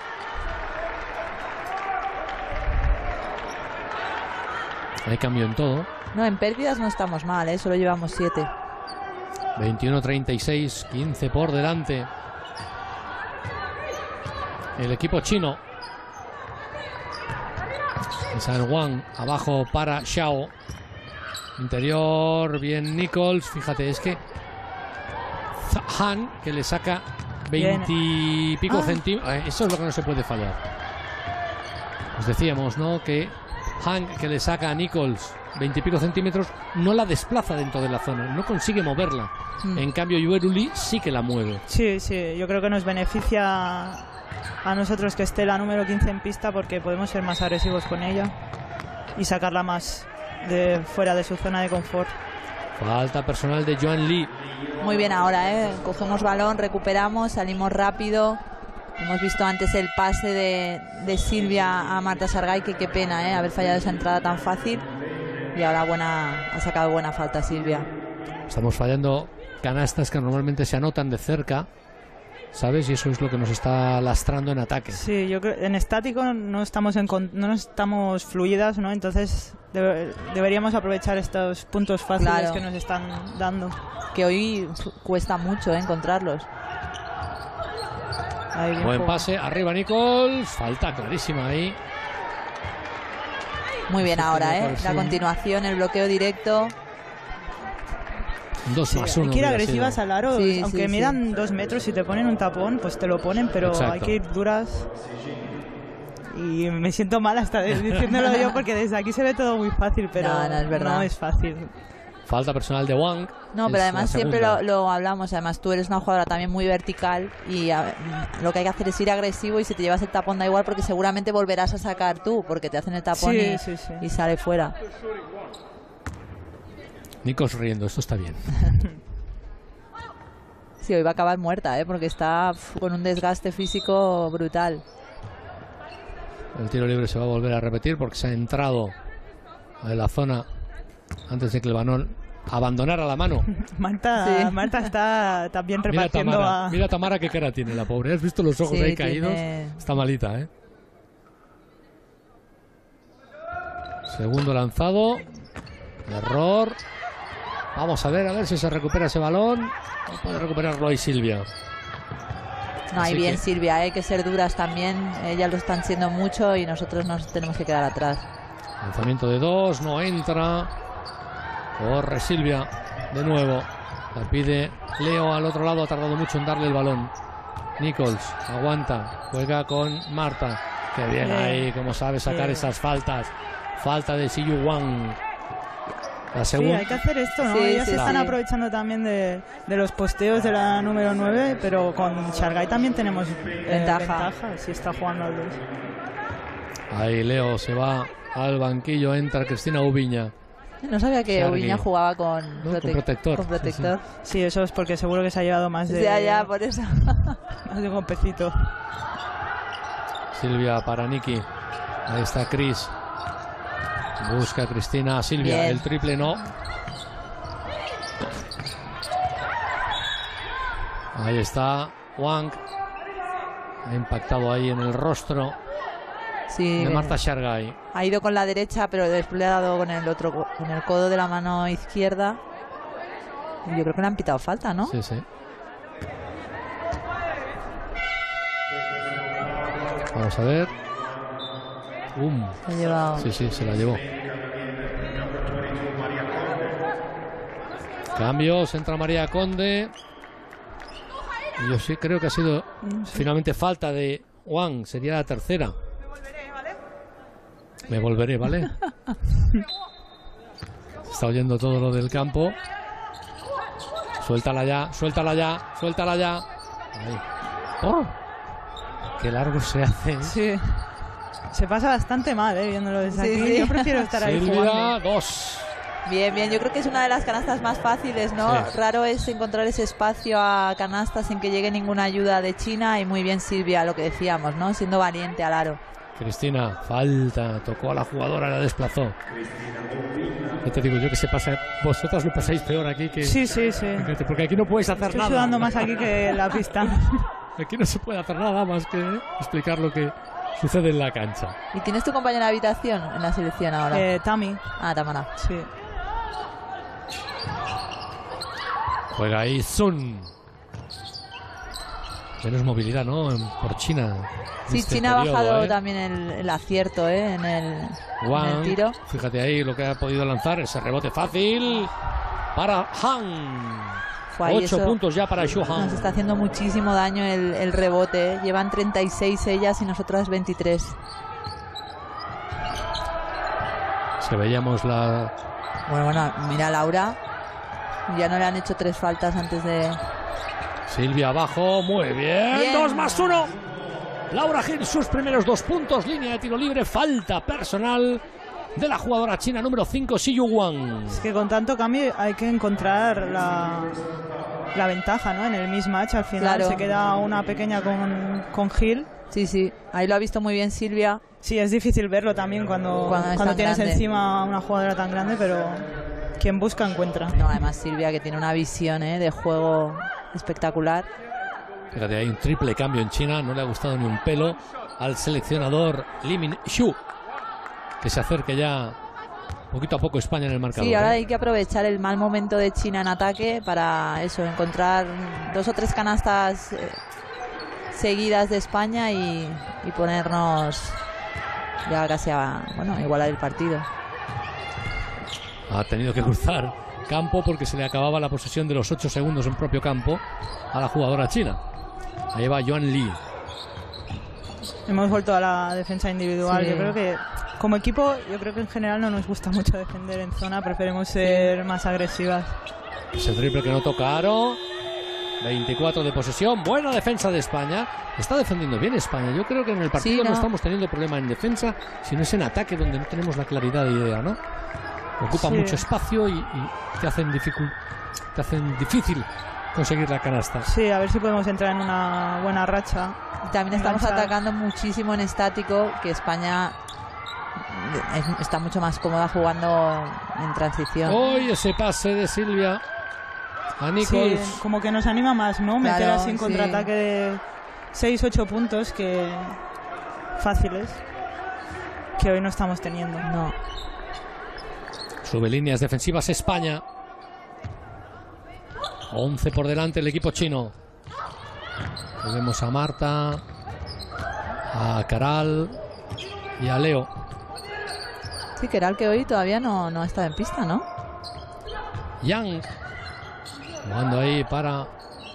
Hay cambio en todo. No, en pérdidas no estamos mal, ¿eh? Solo llevamos siete. veintiuno treinta y seis, quince por delante. El equipo chino. San Juan abajo para Xiao. Interior, bien Nichols. Fíjate, es que Han, que le saca veinte y pico ah. centímetros. Eso es lo que no se puede fallar. Os decíamos, ¿no? Que Han, que le saca a Nichols veinte y pico centímetros, no la desplaza dentro de la zona, no consigue moverla. Mm. En cambio, Yoru Lee sí que la mueve. Sí, sí, yo creo que nos beneficia a nosotros que esté la número quince en pista porque podemos ser más agresivos con ella y sacarla más de fuera de su zona de confort. Falta personal de Joan Lee. Muy bien ahora, ¿eh? Cogemos balón, recuperamos, salimos rápido. Hemos visto antes el pase de, de Silvia a Marta Shargai, que qué pena, ¿eh? Haber fallado esa entrada tan fácil. Y ahora buena, ha sacado buena falta Silvia. Estamos fallando canastas que normalmente se anotan de cerca. ¿sabes? Y eso es lo que nos está lastrando en ataque. Sí, yo creo en estático no estamos en con, no estamos fluidas, ¿no? Entonces debe, deberíamos aprovechar estos puntos fáciles Claro. que nos están dando. Que hoy cuesta mucho, ¿eh? encontrarlos. Ahí, bien Buen jugado. pase, arriba Nichols, falta clarísima ahí. Muy bien Sí, ahora, tiene ¿eh? por La sí. continuación, el bloqueo directo. Dos Sí, más hay uno. que ir hubiera agresivas sido. al aro, Sí, aunque sí, midan sí. dos metros y te ponen un tapón, pues te lo ponen, pero Exacto. hay que ir duras. Y me siento mal hasta de- diciéndolo yo porque desde aquí se ve todo muy fácil, pero No, no es verdad. no es fácil. Falta personal de Wang. No, es pero la además siempre segunda. lo, lo hablamos. Además, tú eres una jugadora también muy vertical y a- lo que hay que hacer es ir agresivo y si te llevas el tapón da igual porque seguramente volverás a sacar tú porque te hacen el tapón Sí, y, sí, sí. y sale fuera. Nichols riendo, esto está bien. Sí, hoy va a acabar muerta, ¿eh? Porque está pf, con un desgaste físico brutal. El tiro libre se va a volver a repetir porque se ha entrado en la zona antes de que el balón abandonara la mano. Marta, Sí. Marta está también Mira repartiendo Tamara, a... mira Tamara qué cara tiene la pobre. ¿Has visto los ojos Sí, ahí caídos? tiene- Está malita, ¿eh? Segundo lanzado. Error. Vamos a ver, a ver si se recupera ese balón. No puede recuperarlo ahí Silvia. No, hay Así bien que- Silvia, hay que ser duras también. Ellas lo están siendo mucho y nosotros nos tenemos que quedar atrás. Lanzamiento de dos, no entra. Corre Silvia de nuevo. La pide Leo al otro lado, ha tardado mucho en darle el balón. Nichols aguanta, juega con Marta. Qué bien Bien. ahí, como sabe sacar Bien. esas faltas. Falta de Siyu Wang. La Sí, segunda. hay que hacer esto, ¿no? Sí, Ellas sí, se están sí. aprovechando también de, de los posteos de la número nueve, pero con Shargai también tenemos eh, Ventaja. ventaja si está jugando al dos. Ahí Leo se va al banquillo, entra Cristina Ubiña. No sabía que Shargi. Ubiña jugaba con, No, con prote- protector. con Sí, protector. Sí, eso es porque seguro que se ha llevado más de, Ya, ya, por eso. más de un golpecito. Silvia para Niki. Ahí está Chris. Busca a Cristina a Silvia. Bien. El triple no. Ahí está Wang. Ha impactado ahí en el rostro Sí, de Marta Shargai. ha ido con la derecha, pero después le ha dado con el otro, co- con el codo de la mano izquierda. Y yo creo que le han pitado falta, ¿no? Sí, sí. Vamos a ver. Um. Se ha llevado. Sí, sí, se la llevó. Cambios, entra María Conde. Y yo sí creo que ha sido finalmente falta de Wang. Sería la tercera. Me volveré, ¿vale? Se está oyendo todo lo del campo. Suéltala ya, suéltala ya, suéltala ya. Ahí. ¡Oh! Qué largo se hace. ¿eh? Sí. Se pasa bastante mal, ¿eh? Viéndolo desde Sí, aquí. sí. Yo prefiero estar ahí Silvia, jugando. dos. Bien, bien. Yo creo que es una de las canastas más fáciles, ¿no? Sí. Raro es encontrar ese espacio a canasta sin que llegue ninguna ayuda de China. Y muy bien Silvia, lo que decíamos, ¿no? Siendo valiente al aro. Cristina, falta, tocó a la jugadora, la desplazó. Ya te digo yo que se pasa, vosotras lo pasáis peor aquí que... Sí, sí, sí. Porque aquí no puedes hacer Estoy nada. sudando más aquí que en la pista. Aquí no se puede hacer nada más que explicar lo que sucede en la cancha. ¿Y tienes tu compañera de habitación en la selección ahora? Eh, Tami, Ah, Tamara. sí. Juega ahí Sun. Menos movilidad, ¿no? En- Por China. en Sí, este China ha periodo, bajado ¿eh? también el, el acierto, ¿eh? En el, en Wang, el tiro. fíjate ahí lo que ha podido lanzar, ese rebote fácil para Han. Fue ahí, Ocho eso puntos ya para Xu Han. Nos está haciendo muchísimo daño el, el rebote. ¿eh? Llevan treinta y seis ellas y nosotras veintitrés. Se veíamos la... Bueno, bueno, mira a Laura. Ya no le han hecho tres faltas antes de... Silvia abajo, muy bien. Bien. Dos más uno. Laura Gil, sus primeros dos puntos, línea de tiro libre, falta personal de la jugadora china número cinco, Siyu Wang. Es que con tanto cambio hay que encontrar la, la ventaja, ¿no? En el mismatch al final Claro. se queda una pequeña con, con Gil. Sí, sí. Ahí lo ha visto muy bien Silvia. Sí, es difícil verlo también cuando, Cuando es cuando tan tienes grande. encima una jugadora tan grande, pero quien busca encuentra. No, además Silvia que tiene una visión ¿eh? de juego espectacular. Fíjate, hay un triple cambio en China, no le ha gustado ni un pelo al seleccionador Li Mingxu, que se acerque ya poquito a poco España en el marcador. Sí, ahora ¿eh? hay que aprovechar el mal momento de China en ataque para eso, encontrar dos o tres canastas eh, seguidas de España y, y ponernos ya casi a, bueno, igualar el partido. Ha tenido que cruzar campo porque se le acababa la posesión de los ocho segundos en propio campo a la jugadora china. Ahí va Yuan Li. Hemos vuelto a la defensa individual. Sí. Yo creo que como equipo, yo creo que en general no nos gusta mucho defender en zona, preferimos ser más agresivas. Ese triple que no toca aro. veinticuatro de posesión. Buena defensa de España. Está defendiendo bien España. Yo creo que en el partido Sí, no. no estamos teniendo problema en defensa, sino es en ataque donde no tenemos la claridad de idea, ¿no? Ocupa Sí. mucho espacio y, y te hacen dificul- te hacen difícil conseguir la canasta. Sí, a ver si podemos entrar en una buena racha. También estamos Enganchar. atacando muchísimo en estático, que España es- está mucho más cómoda jugando en transición. Hoy ese pase de Silvia a Sí, Nichols. como que nos anima más, ¿no? Meter Claro, así en sí. contraataque de seis ocho puntos que fáciles que hoy no estamos teniendo. No. Sube líneas defensivas España. once por delante el equipo chino. Vemos a Marta, a Caral y a Leo. Sí, que era el que hoy todavía no, no está en pista, ¿no? Yang jugando ahí para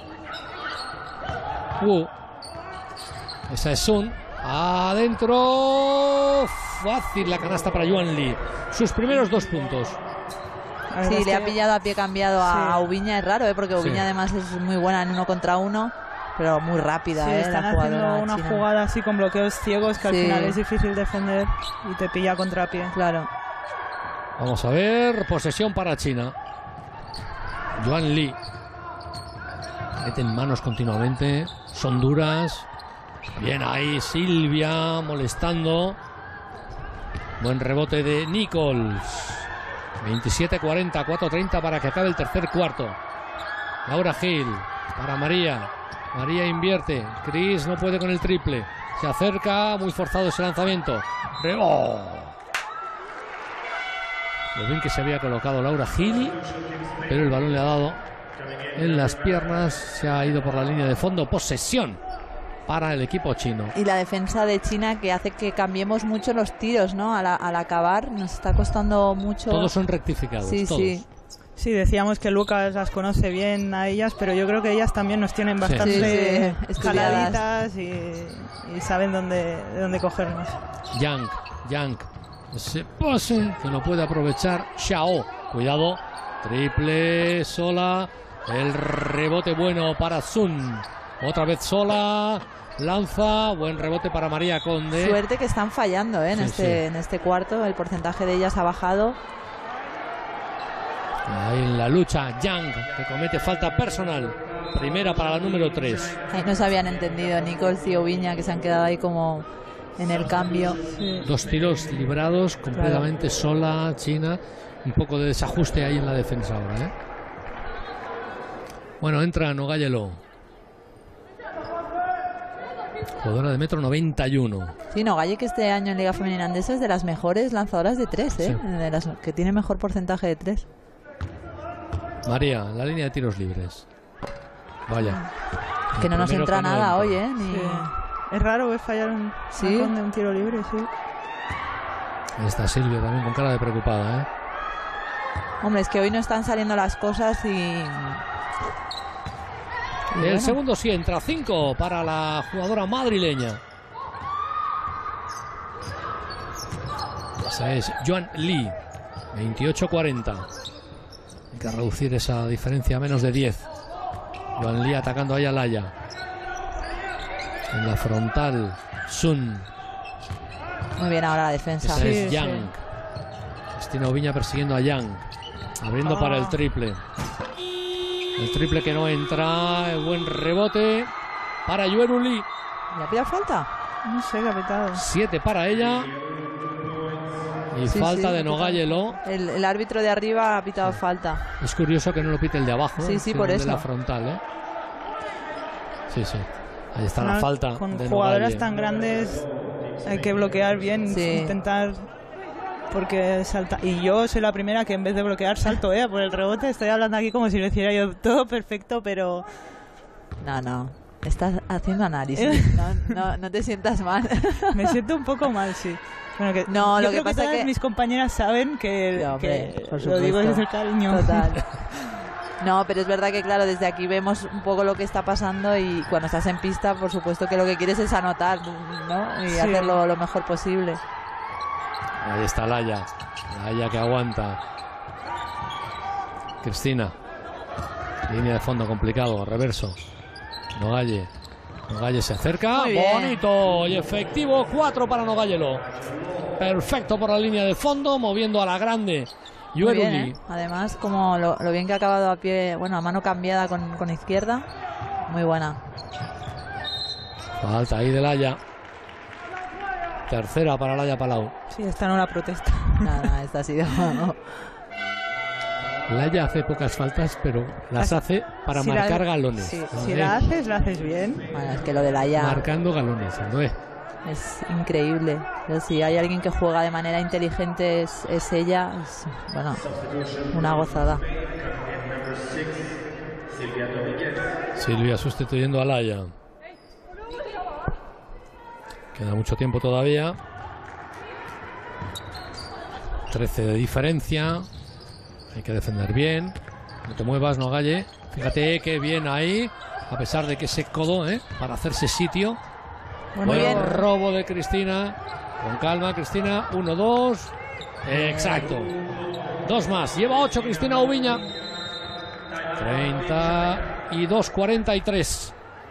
Wu. Esa es Sun. Adentro. Fácil la canasta para Yuan Li. Sus primeros dos puntos. La verdad Sí, es le que ha pillado a pie cambiado a, Sí. a Ubiña, es raro, ¿eh? Porque Ubiña Sí. además es muy buena en uno contra uno, pero muy rápida, sí, ¿eh? están La haciendo jugadora una china. jugada así con bloqueos ciegos que al Sí. final es difícil defender y te pilla a contrapié. Claro. Vamos a ver. Posesión para China. Yuan Li. Meten manos continuamente. Son duras. Bien ahí Silvia molestando. Buen rebote de Nichols. veintisiete cuarenta, cuatro treinta para que acabe el tercer cuarto. Laura Gil para María. María invierte. Chris no puede con el triple. Se acerca. Muy forzado ese lanzamiento. Rebote. Lo bien que se había colocado Laura Gil, pero el balón le ha dado en las piernas. Se ha ido por la línea de fondo. Posesión para el equipo chino. Y la defensa de China que hace que cambiemos mucho los tiros, ¿no? Al, al acabar nos está costando mucho. Todos son rectificados. Sí, todos. sí. Sí, decíamos que Lucas las conoce bien a ellas, pero yo creo que ellas también nos tienen Sí. bastante Sí, sí, estudiadas. jaladitas y, y saben dónde, dónde cogernos. Yang, Yang. Ese pase que no puede aprovechar Xiao. Cuidado. Triple sola. El rebote bueno para Sun. Otra vez sola. Lanza. Buen rebote para María Conde. Suerte que están fallando, ¿eh? En, Sí, este, sí. en este cuarto. El porcentaje de ellas ha bajado. Ahí en la lucha, Yang, que comete falta personal. Primera para la número tres. Ahí no se habían entendido Nichols y Oviña, que se han quedado ahí como en el cambio. Dos tiros librados, completamente sola China. Un poco de desajuste ahí en la defensa ahora, ¿eh? Bueno, entra Nogayelo. Jugadora de metro noventa y uno. Sí, Nogalle, que este año en Liga Femenina Andesa es de las mejores lanzadoras de tres, ¿eh? Sí. De las que tiene mejor porcentaje de tres. María, la línea de tiros libres. Vaya. Que El no nos primero entra que no nada entra. hoy, ¿eh? Ni... Sí. Es raro ver fallar un, Sí. una Conde, un tiro libre, sí. Ahí está Silvia también con cara de preocupada, ¿eh? Hombre, es que hoy no están saliendo las cosas y... y El bueno. segundo sí entra. Cinco para la jugadora madrileña. Esa es Yuan Li. veintiocho cuarenta. Hay que reducir esa diferencia a menos de diez. Yuan Li atacando ahí a Laya. En la frontal, Sun. Muy bien ahora la defensa. Esa Sí, es sí. Yang. Cristina Oviña persiguiendo a Yang. Abriendo Ah. para el triple. El triple que no entra. El buen rebote para Yuan Li. ¿Le ha pillado falta? No sé qué ha petado. Siete para ella. Y Sí, falta sí, de ha pitado. Nogayelo. El, el árbitro de arriba ha pitado falta. Es curioso que no lo pite el de abajo. Sí, sí, sino por el de eso. la frontal, ¿eh? Sí, sí. Ahí está no, la falta. Con de jugadoras Nogalle. tan grandes hay que bloquear bien, Sí. intentar. Porque salta. Y yo soy la primera que en vez de bloquear salto, ¿eh? Por el rebote. Estoy hablando aquí como si lo hiciera yo todo perfecto, pero. No, no. Estás haciendo análisis. No, no, no te sientas mal. Me siento un poco mal, sí. Bueno, que No, yo lo que creo pasa todas que- mis compañeras saben que, Sí, hombre, que por lo digo supuesto. desde el cariño. Total. No, pero es verdad que claro, desde aquí vemos un poco lo que está pasando y cuando estás en pista, por supuesto que lo que quieres es anotar, ¿no? Y Sí. hacerlo lo mejor posible. Ahí está Laia. Laia que aguanta. Cristina. Línea de fondo complicado. Reverso. Nogalle. Nogalle se acerca. Muy bien. Bonito y efectivo. Cuatro para Nogallelo. Perfecto por la línea de fondo. Moviendo a la grande. Muy bien, Yueruli. ¿eh? Además, como lo, lo bien que ha acabado a pie, bueno, a mano cambiada con, con izquierda, muy buena. Falta ahí de Laia. Tercera para Laia Palau. Sí, esta no la protesta. Nada, esta ha sido. Laia hace pocas faltas, pero las hace para Si marcar la- galones. sí, ¿no? si Eh, la haces, la haces bien. Bueno, es que lo de la ya Marcando galones, ¿no? Eh, es increíble. Pero si hay alguien que juega de manera inteligente es, es ella. Es, bueno, una gozada. Silvia sustituyendo a Laia. Queda mucho tiempo todavía. trece de diferencia. Hay que defender bien. No te muevas, Nogalle. Fíjate que bien ahí. A pesar de que ese codo, ¿eh? Para hacerse sitio. Bueno, Bueno, bien. robo de Cristina. Con calma, Cristina. Uno, dos. Exacto. Dos más. Lleva ocho Cristina Ubiña. treinta y dos, cuarenta y tres.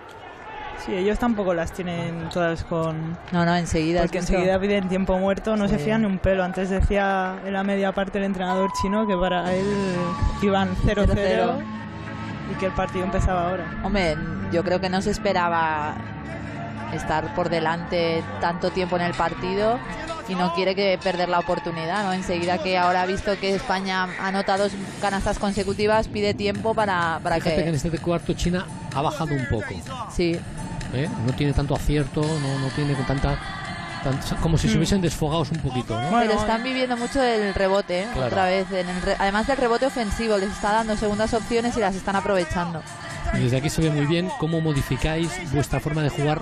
Sí, ellos tampoco las tienen todas con. No, no, enseguida. Porque es que enseguida piden tiempo muerto, no se Sí. fían ni un pelo. Antes decía en la media parte el entrenador chino que para él iban cero cero y que el partido empezaba ahora. Hombre, yo creo que no se esperaba estar por delante tanto tiempo en el partido y no quiere que perder la oportunidad, ¿no? Enseguida que ahora ha visto que España anota dos canastas consecutivas, pide tiempo para, para Fíjate que en que... este cuarto China ha bajado un poco. Sí, ¿eh? No tiene tanto acierto, no, no tiene tanta, tan- como si se hubiesen desfogados un poquito, ¿no? Bueno, pero están viviendo mucho el rebote, ¿eh? Claro. Otra vez. En el re- Además del rebote ofensivo, les está dando segundas opciones y las están aprovechando. Y desde aquí se ve muy bien cómo modificáis vuestra forma de jugar,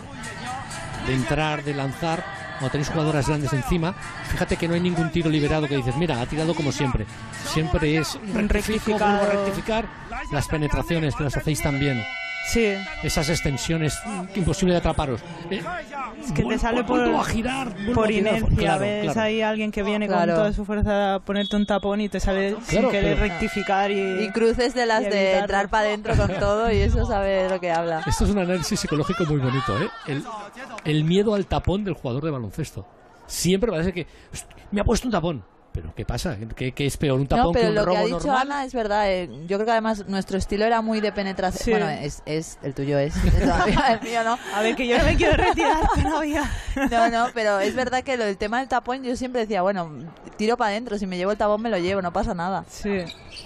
de entrar, de lanzar. Cuando tenéis jugadoras grandes encima, fíjate que no hay ningún tiro liberado que dices, mira, ha tirado como siempre. Siempre es Un rectifico, rectificado. vuelvo a rectificar. Las penetraciones que las hacéis también. Sí, Esas extensiones, mm, imposible de atraparos. Eh, es que te vuelvo- sale por, vuelvo a girar, vuelvo por a girar. inercia. Claro, Ves claro. ahí a alguien que viene Claro. con toda su fuerza a ponerte un tapón y te sale sin Claro, querer pero- rectificar y. Y cruces de las y de evitarlo. entrar para adentro con todo y eso sabe de lo que habla. Esto es un análisis psicológico muy bonito, ¿eh? El, el miedo al tapón del jugador de baloncesto. Siempre parece que "Host, me ha puesto un tapón. ¿Pero qué pasa? ¿Qué, qué es peor? ¿Un tapón No, pero que un lo que robo ha dicho normal? Ana es verdad. eh, yo creo que además nuestro estilo era muy de penetración. Sí. Bueno, es, es el tuyo es. Todavía el mío no. A ver, que yo no me quiero retirar todavía. No, no, pero es verdad que lo del tema del tapón yo siempre decía, bueno, tiro para adentro. Si me llevo el tapón me lo llevo, no pasa nada. Sí.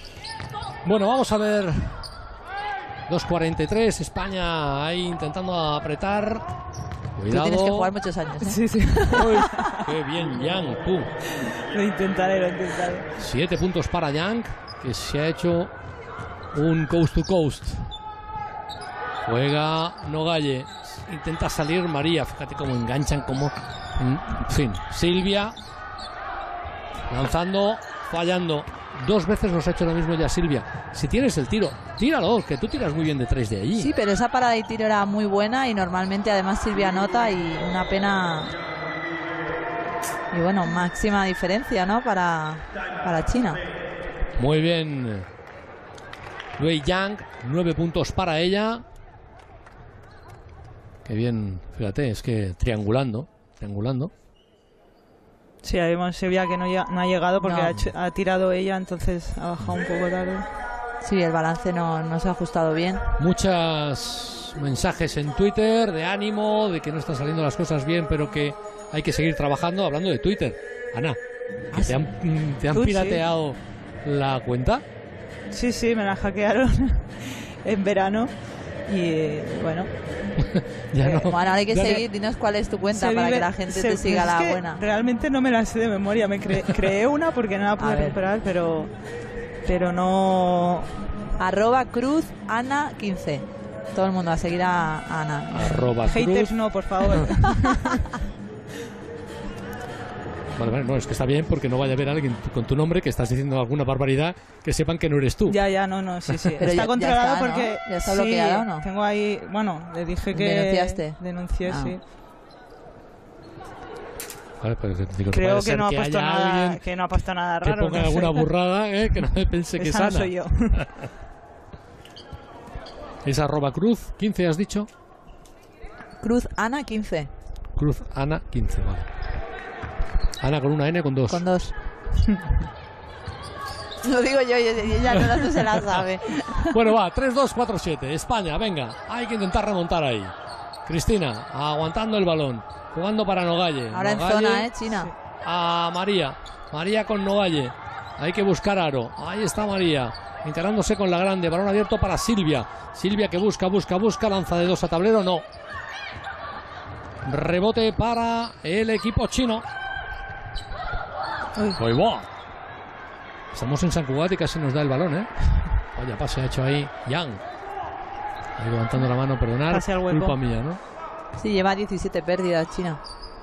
Bueno, vamos a ver. dos cuarenta y tres, España ahí intentando apretar. Cuidado. Tú tienes que jugar muchos años. ¿eh? Sí, sí. Uy, qué bien, Yang. Tú. Lo intentaré, lo intentaré. Siete puntos para Yang, que se ha hecho un coast to coast. Juega Nogalle. Intenta salir María. Fíjate cómo enganchan, como. En fin, Silvia. Lanzando, fallando. Dos veces nos ha hecho lo mismo ya Silvia. Si tienes el tiro, tíralo, que tú tiras muy bien de tres de allí. Sí, pero esa parada y tiro era muy buena y normalmente además Silvia anota y una pena. Y bueno, máxima diferencia, ¿no? Para, para China. Muy bien. Wei Yang, nueve puntos para ella. Qué bien, fíjate, es que triangulando, triangulando. Sí, además se veía que no, ya- no ha llegado porque No. ha, hecho- ha tirado ella, entonces ha bajado un poco tarde. Sí, el balance no, no se ha ajustado bien. Muchos mensajes en Twitter de ánimo, de que no están saliendo las cosas bien, pero que hay que seguir trabajando. Hablando de Twitter, Ana, ¿que te han, te han Tú, sí. pirateado la cuenta? Sí, sí, me la hackearon en verano Y bueno. ya no, bueno, ahora hay que ya seguir. ne- Dinos cuál es tu cuenta Se para vive- que la gente se- te siga es la que buena. Realmente no me la sé de memoria. Me cre- creé una porque no la A pude ver. recuperar, pero pero no. Arroba Cruz Ana quince. Todo el mundo a seguir a a Ana. Arroba Haters Cruz. no, por favor. Vale, vale, no, es que está bien porque no vaya a haber alguien con tu nombre que estás diciendo alguna barbaridad que sepan que no eres tú. Ya, ya, no, no, sí, sí. Pero está ya- ya controlado está, ¿no? porque. ¿Ya está sí, bloqueado o no? Tengo ahí. Bueno, le dije que. ¿Denunciaste? Denuncié, Ah. sí. Vale, pues, digo, Creo puede que ser no, ha que puesto haya nada, alguien que no ha puesto nada que raro. ponga no sé. alguna burrada, ¿eh? Que no me pense que es Esa no Ana. soy yo. Es arroba Cruz quince, has dicho. Cruz Ana quince. Cruz Ana quince, vale. Ana con una N con dos. Con dos. Lo digo yo, y ella no, no se la sabe. Bueno, va, tres dos cuatro siete. España, venga. Hay que intentar remontar ahí. Cristina, aguantando el balón. Jugando para Nogalle. Ahora en Nogalle zona, ¿eh? China. A María. María con Nogalle. Hay que buscar aro. Ahí está María. Encarándose con la grande. Balón abierto para Silvia. Silvia que busca, busca, busca. Lanza de dos a tablero. No. Rebote para el equipo chino. Uy. Uy, ¡buah! Estamos en San Cugat y casi nos da el balón, ¿eh? Vaya pase ha hecho ahí Yang. Ahí levantando la mano, perdonar. Pase al hueco. Culpa mía, ¿no? Sí, lleva diecisiete pérdidas China.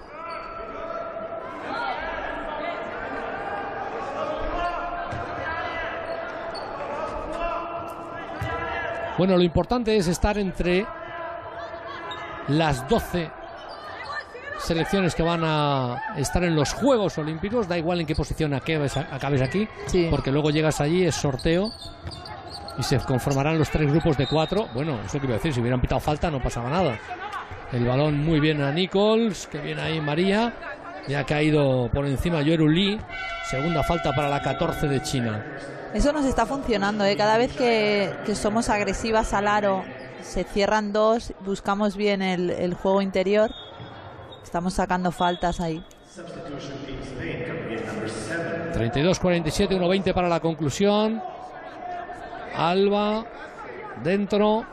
Bueno, lo importante es estar entre las doce selecciones que van a estar en los Juegos Olímpicos. Da igual en qué posición acabes, acabes aquí, Sí. porque luego llegas allí, es sorteo y se conformarán los tres grupos de cuatro. Bueno, eso que iba a decir, si hubieran pitado falta no pasaba nada. El balón muy bien a Nichols, que viene ahí María. Ya ha caído por encima Yoru Lee. Segunda falta para la catorce de China. Eso nos está funcionando, ¿eh? Cada vez que, que somos agresivas al aro, se cierran dos, buscamos bien el, el juego interior. Estamos sacando faltas ahí. treinta y dos cuarenta y siete, uno veinte para la conclusión. Alba dentro.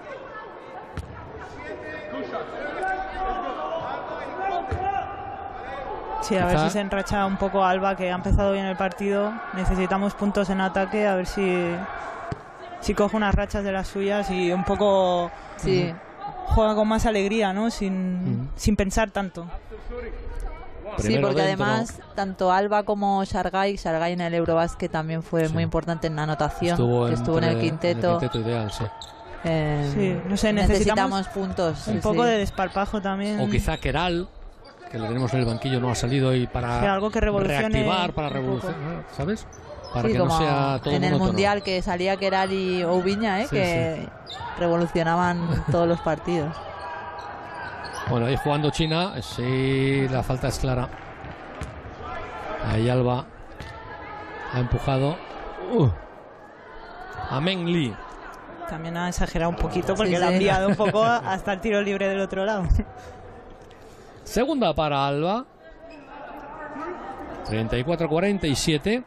Sí, a ver Quizá- si se enracha un poco Alba, que ha empezado bien el partido. Necesitamos puntos en ataque, a ver si, si coge unas rachas de las suyas y un poco Sí. juega con más alegría, ¿no? Sin, Mm. sin pensar tanto. Sí, Primero porque dentro. además tanto Alba como Shargay, Shargay en el Eurobasket también fue Sí. muy importante en la anotación, Estuvo, que estuvo en el entre- quinteto. en el quinteto ideal, sí. Eh, Sí, no sé, necesitamos, necesitamos puntos. un sí, poco sí. de desparpajo también. O quizá Keral, que le tenemos en el banquillo, no ha salido y para Sí, algo que revolucione reactivar, para un revolucionar, ¿sabes? Para Sí, que no como sea todo en el monótono. Mundial que salía Keral y Oubiña, ¿eh? Sí, que revolucionaban todos los partidos. Bueno, ahí jugando China, sí, la falta es clara. Ahí Alba ha empujado uh, a Meng Lee. También ha exagerado un poquito porque Sí, la ha sí. enviado un poco hasta el tiro libre del otro lado. Segunda para Alba. treinta y cuatro cuarenta y siete.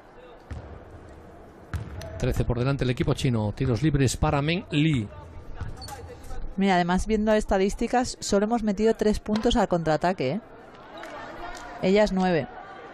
trece por delante el equipo chino. Tiros libres para Meng Lee. Mira, además viendo estadísticas, solo hemos metido tres puntos al contraataque, ¿eh? Ellas nueve.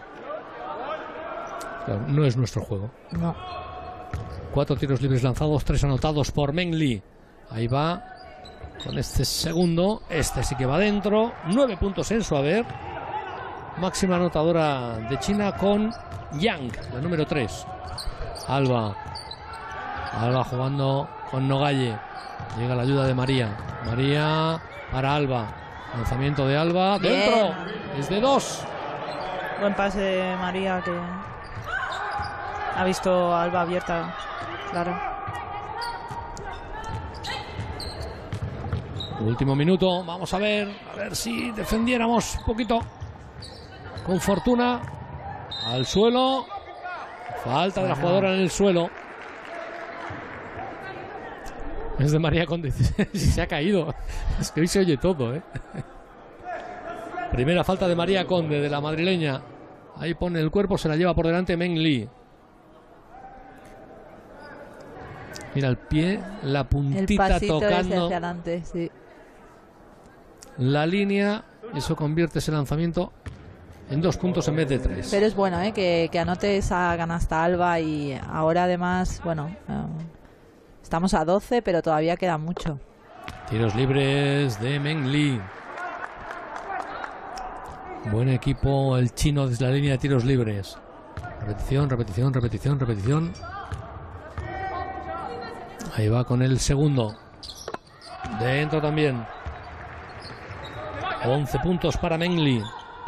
Claro, no es nuestro juego. No. Cuatro tiros libres lanzados, tres anotados por Meng Lee. Ahí va con este segundo. Este sí que va dentro. Nueve puntos en su haber. Máxima anotadora de China con Yang, la número tres. Alba. Alba jugando con Nogalle. Llega la ayuda de María. María para Alba. Lanzamiento de Alba. Bien. Dentro. Es de dos. Buen pase de María, que ha visto a Alba abierta. Claro. Último minuto, vamos a ver, a ver si defendiéramos un poquito con fortuna. Al suelo, falta de la jugadora en el suelo. Es de María Conde, se ha caído. Es que hoy se oye todo, ¿eh? Primera falta de María Conde, de la madrileña. Ahí pone el cuerpo, se la lleva por delante Meng Lee. Mira el pie, la El puntita pasito ese tocando hacia adelante, sí. la línea. Eso convierte ese lanzamiento en dos puntos en vez de tres. Pero es bueno, ¿eh? que, que anote esa canasta Alba y ahora además, bueno, eh, estamos a doce, pero todavía queda mucho. Tiros libres de Meng Li. Buen equipo el chino desde la línea de tiros libres. Repetición, repetición, repetición, repetición. Ahí va con el segundo. Dentro también. once puntos para Meng Li.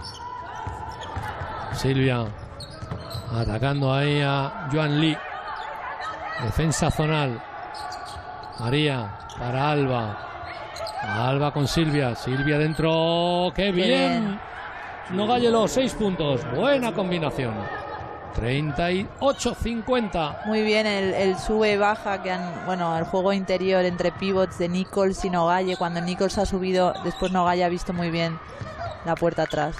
Silvia atacando ahí a Yuan Li. Defensa zonal. María para Alba. Alba con Silvia. Silvia dentro. ¡Qué bien! bien. Nogay los seis puntos. Buena combinación. treinta y ocho cincuenta. Muy bien el, el sube y baja que han, bueno, el juego interior entre pivots de Nichols y Nogalle. Cuando Nichols ha subido, después Nogalle ha visto muy bien la puerta atrás.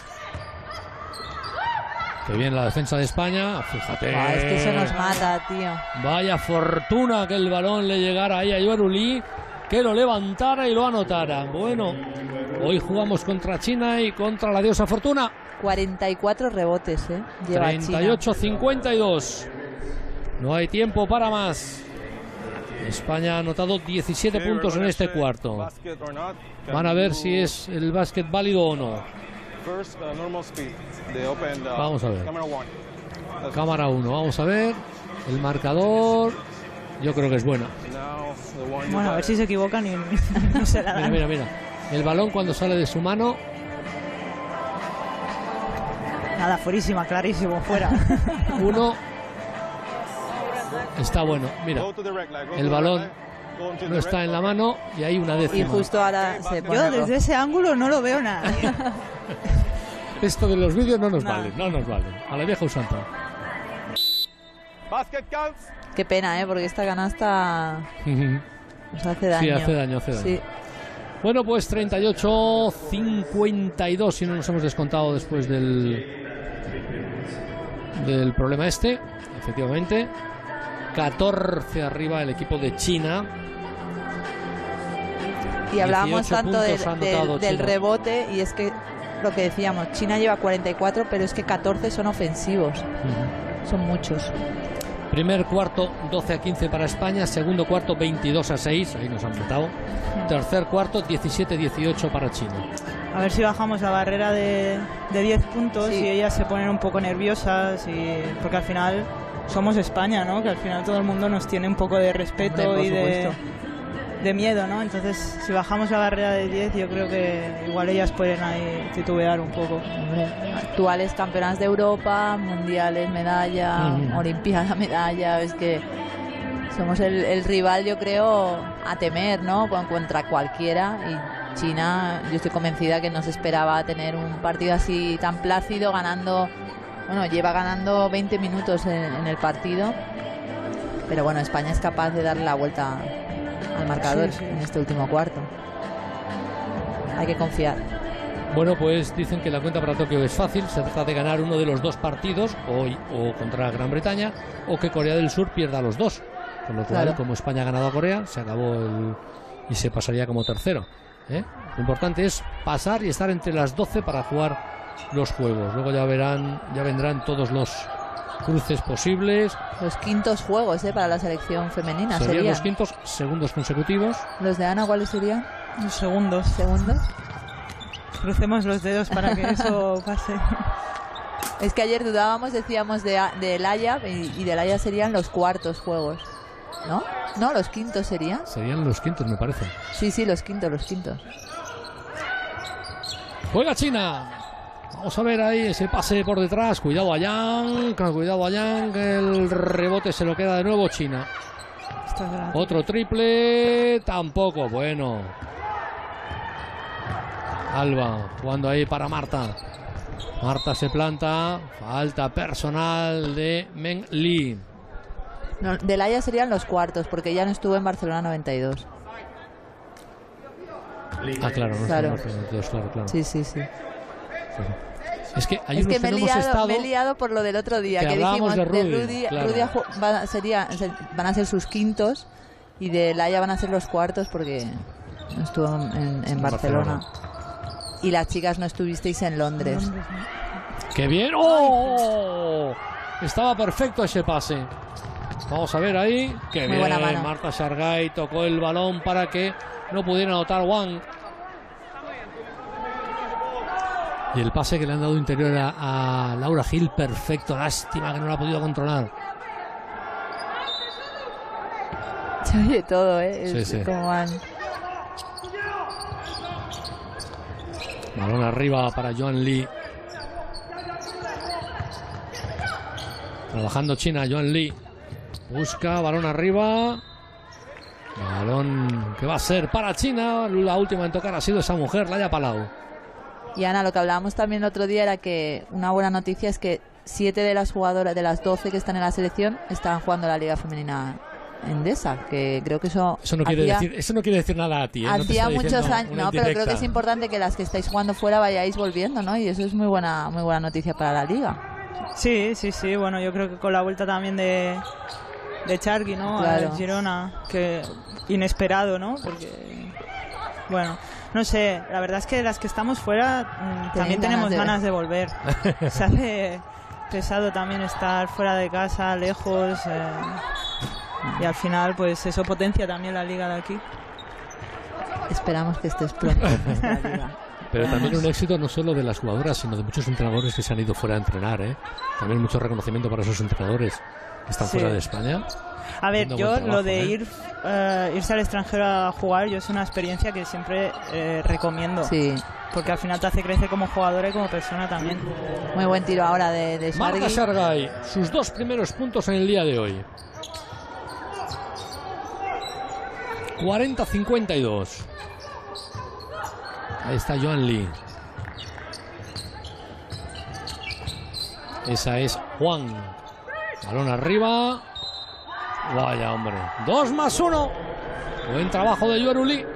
Qué bien la defensa de España. Fíjate. Ah, es que eso nos mata, tío. Vaya fortuna que el balón le llegara ahí a Yuaruli, que lo levantara y lo anotara. Bueno, hoy jugamos contra China y contra la diosa Fortuna. cuarenta y cuatro rebotes, ¿eh? Lleva treinta y ocho cincuenta y dos. No hay tiempo para más. España ha anotado diecisiete puntos en este cuarto. Van a ver si es el básquet válido o no. Vamos a ver. Cámara uno. Vamos a ver. El marcador. Yo creo que es buena. Bueno, a ver si se equivocan y no se la dan. Mira, mira, mira. El balón cuando sale de su mano. Nada, fuerísima, clarísimo, fuera. Uno. Está bueno. Mira. El balón no está en la mano y hay una décima. Y justo ahora se pone Yo rojo. desde ese ángulo no lo veo nada. Esto de los vídeos no nos No. vale, no nos vale. A la vieja usanza. Basket counts. Qué pena, ¿eh? Porque esta canasta nos hace daño. Sí, hace daño, hace daño. Sí. Bueno, pues treinta y ocho cincuenta y dos si no nos hemos descontado después del del problema este, efectivamente. catorce arriba el equipo de China. Y hablábamos dieciocho tanto del, puntos ha del- anotado del China. rebote y es que lo que decíamos, China lleva cuarenta y cuatro, pero es que catorce son ofensivos. Ujú. Son muchos. Primer cuarto doce a quince para España, segundo cuarto veintidós a seis, ahí nos han matado. Tercer cuarto diecisiete a dieciocho para China. A ver si bajamos la barrera de, de diez puntos Sí. y ellas se ponen un poco nerviosas, y porque al final somos España, ¿no? Que al final todo el mundo nos tiene un poco de respeto Hombre, por y de, supuesto. de miedo, ¿no? Entonces, si bajamos la barrera de diez, yo creo que igual ellas pueden ahí titubear un poco. Hombre, actuales campeonas de Europa, mundiales, medalla, Mm. olimpiada, medalla. Es que somos el, el rival, yo creo, a temer, ¿no? Con- Contra cualquiera. Y China, yo estoy convencida que no se esperaba tener un partido así tan plácido, ganando. Bueno, lleva ganando veinte minutos en, en el partido. Pero bueno, España es capaz de darle la vuelta al marcador Sí, sí. en este último cuarto. Hay que confiar. Bueno, pues dicen que la cuenta para Tokio es fácil. Se trata de ganar uno de los dos partidos, hoy o contra Gran Bretaña, o que Corea del Sur pierda los dos. Con lo cual, Claro. como España ha ganado a Corea, se acabó el y se pasaría como tercero. ¿eh? Lo importante es pasar y estar entre las doce para jugar los juegos. Luego ya verán, ya vendrán todos los cruces posibles. Los quintos juegos, ¿eh? Para la selección femenina Serían serían. los quintos, segundos consecutivos. ¿Los de Ana cuáles serían? Unos segundos. ¿Segundos? Crucemos los dedos para que eso pase. Es que ayer dudábamos, decíamos de, A- de Laia y, y de Laia serían los cuartos juegos. ¿No? No, los quintos serían. Serían los quintos, me parece. Sí, sí, los quintos, los quintos. Juega China. Vamos a ver ahí ese pase por detrás. Cuidado a Yang. Cuidado a Yang. Que el rebote se lo queda de nuevo China. Esto es verdad. Otro triple. Tampoco. Bueno. Alba jugando ahí para Marta. Marta se planta. Falta personal de Meng Li. No, de Laia serían los cuartos, porque ya no estuvo en Barcelona noventa y dos. Ah, claro. No Claro. Entonces, claro, claro. Sí, sí, sí. Es que hay Es unos que me he, no hemos liado, estado. me he liado por lo del otro día, que que, hablábamos dijimos de de Rudy, Rudy, claro. Rudy a ju- va- sería, se- van a ser sus quintos, Y de Laia van a ser los cuartos porque no estuvo en, en Barcelona. Barcelona. Y las chicas no estuvisteis en Londres. ¡Qué bien! ¡Oh! Estaba perfecto ese pase. Vamos a ver ahí. ¡Qué Muy bien! Marta Shargay tocó el balón para que no pudiera anotar Wang. Y el pase que le han dado interior a, a Laura Gil, perfecto. Lástima que no lo ha podido controlar. Se oye todo, ¿eh? Sí, es sí. Como van. Balón arriba para Yuan Li. Trabajando China, Yuan Li. Busca, balón arriba. Balón que va a ser para China. La última en tocar ha sido esa mujer, Laia Palau. Y Ana, lo que hablábamos también el otro día era que una buena noticia es que siete de las jugadoras, de las doce que están en la selección, estaban jugando la Liga Femenina Endesa, que creo que eso eso no quiere hacía, decir eso no quiere decir nada a ti, ¿eh? Hacía no muchos años, no, pero creo que es importante que las que estáis jugando fuera vayáis volviendo, ¿no? Y eso es muy buena muy buena noticia para la liga. Sí, sí, sí, bueno, yo creo que con la vuelta también de de Charqui, ¿no? Claro. A Girona, que inesperado, ¿no? Porque bueno, no sé, la verdad es que las que estamos fuera mmm, también tenemos ganas de, ganas de volver. Se hace pesado también estar fuera de casa, lejos, eh, y al final pues eso potencia también la liga de aquí. Esperamos que estés pronto en la liga. Pero también un éxito no solo de las jugadoras, sino de muchos entrenadores que se han ido fuera a entrenar, ¿eh? También mucho reconocimiento para esos entrenadores que están sí. fuera de España. A ver, yo trabajo, lo de ¿eh? ir uh, irse al extranjero a jugar, yo es una experiencia que siempre eh, recomiendo. Sí. Porque al final te hace crecer como jugadora y como persona también. Muy buen tiro ahora de, de Shargay. Marta Shargay, sus dos primeros puntos en el día de hoy. cuarenta a cincuenta y dos. Ahí está Yuan Li. Esa es Juan. Balón arriba. Vaya, hombre. Dos más uno. Buen trabajo de Yuan Li.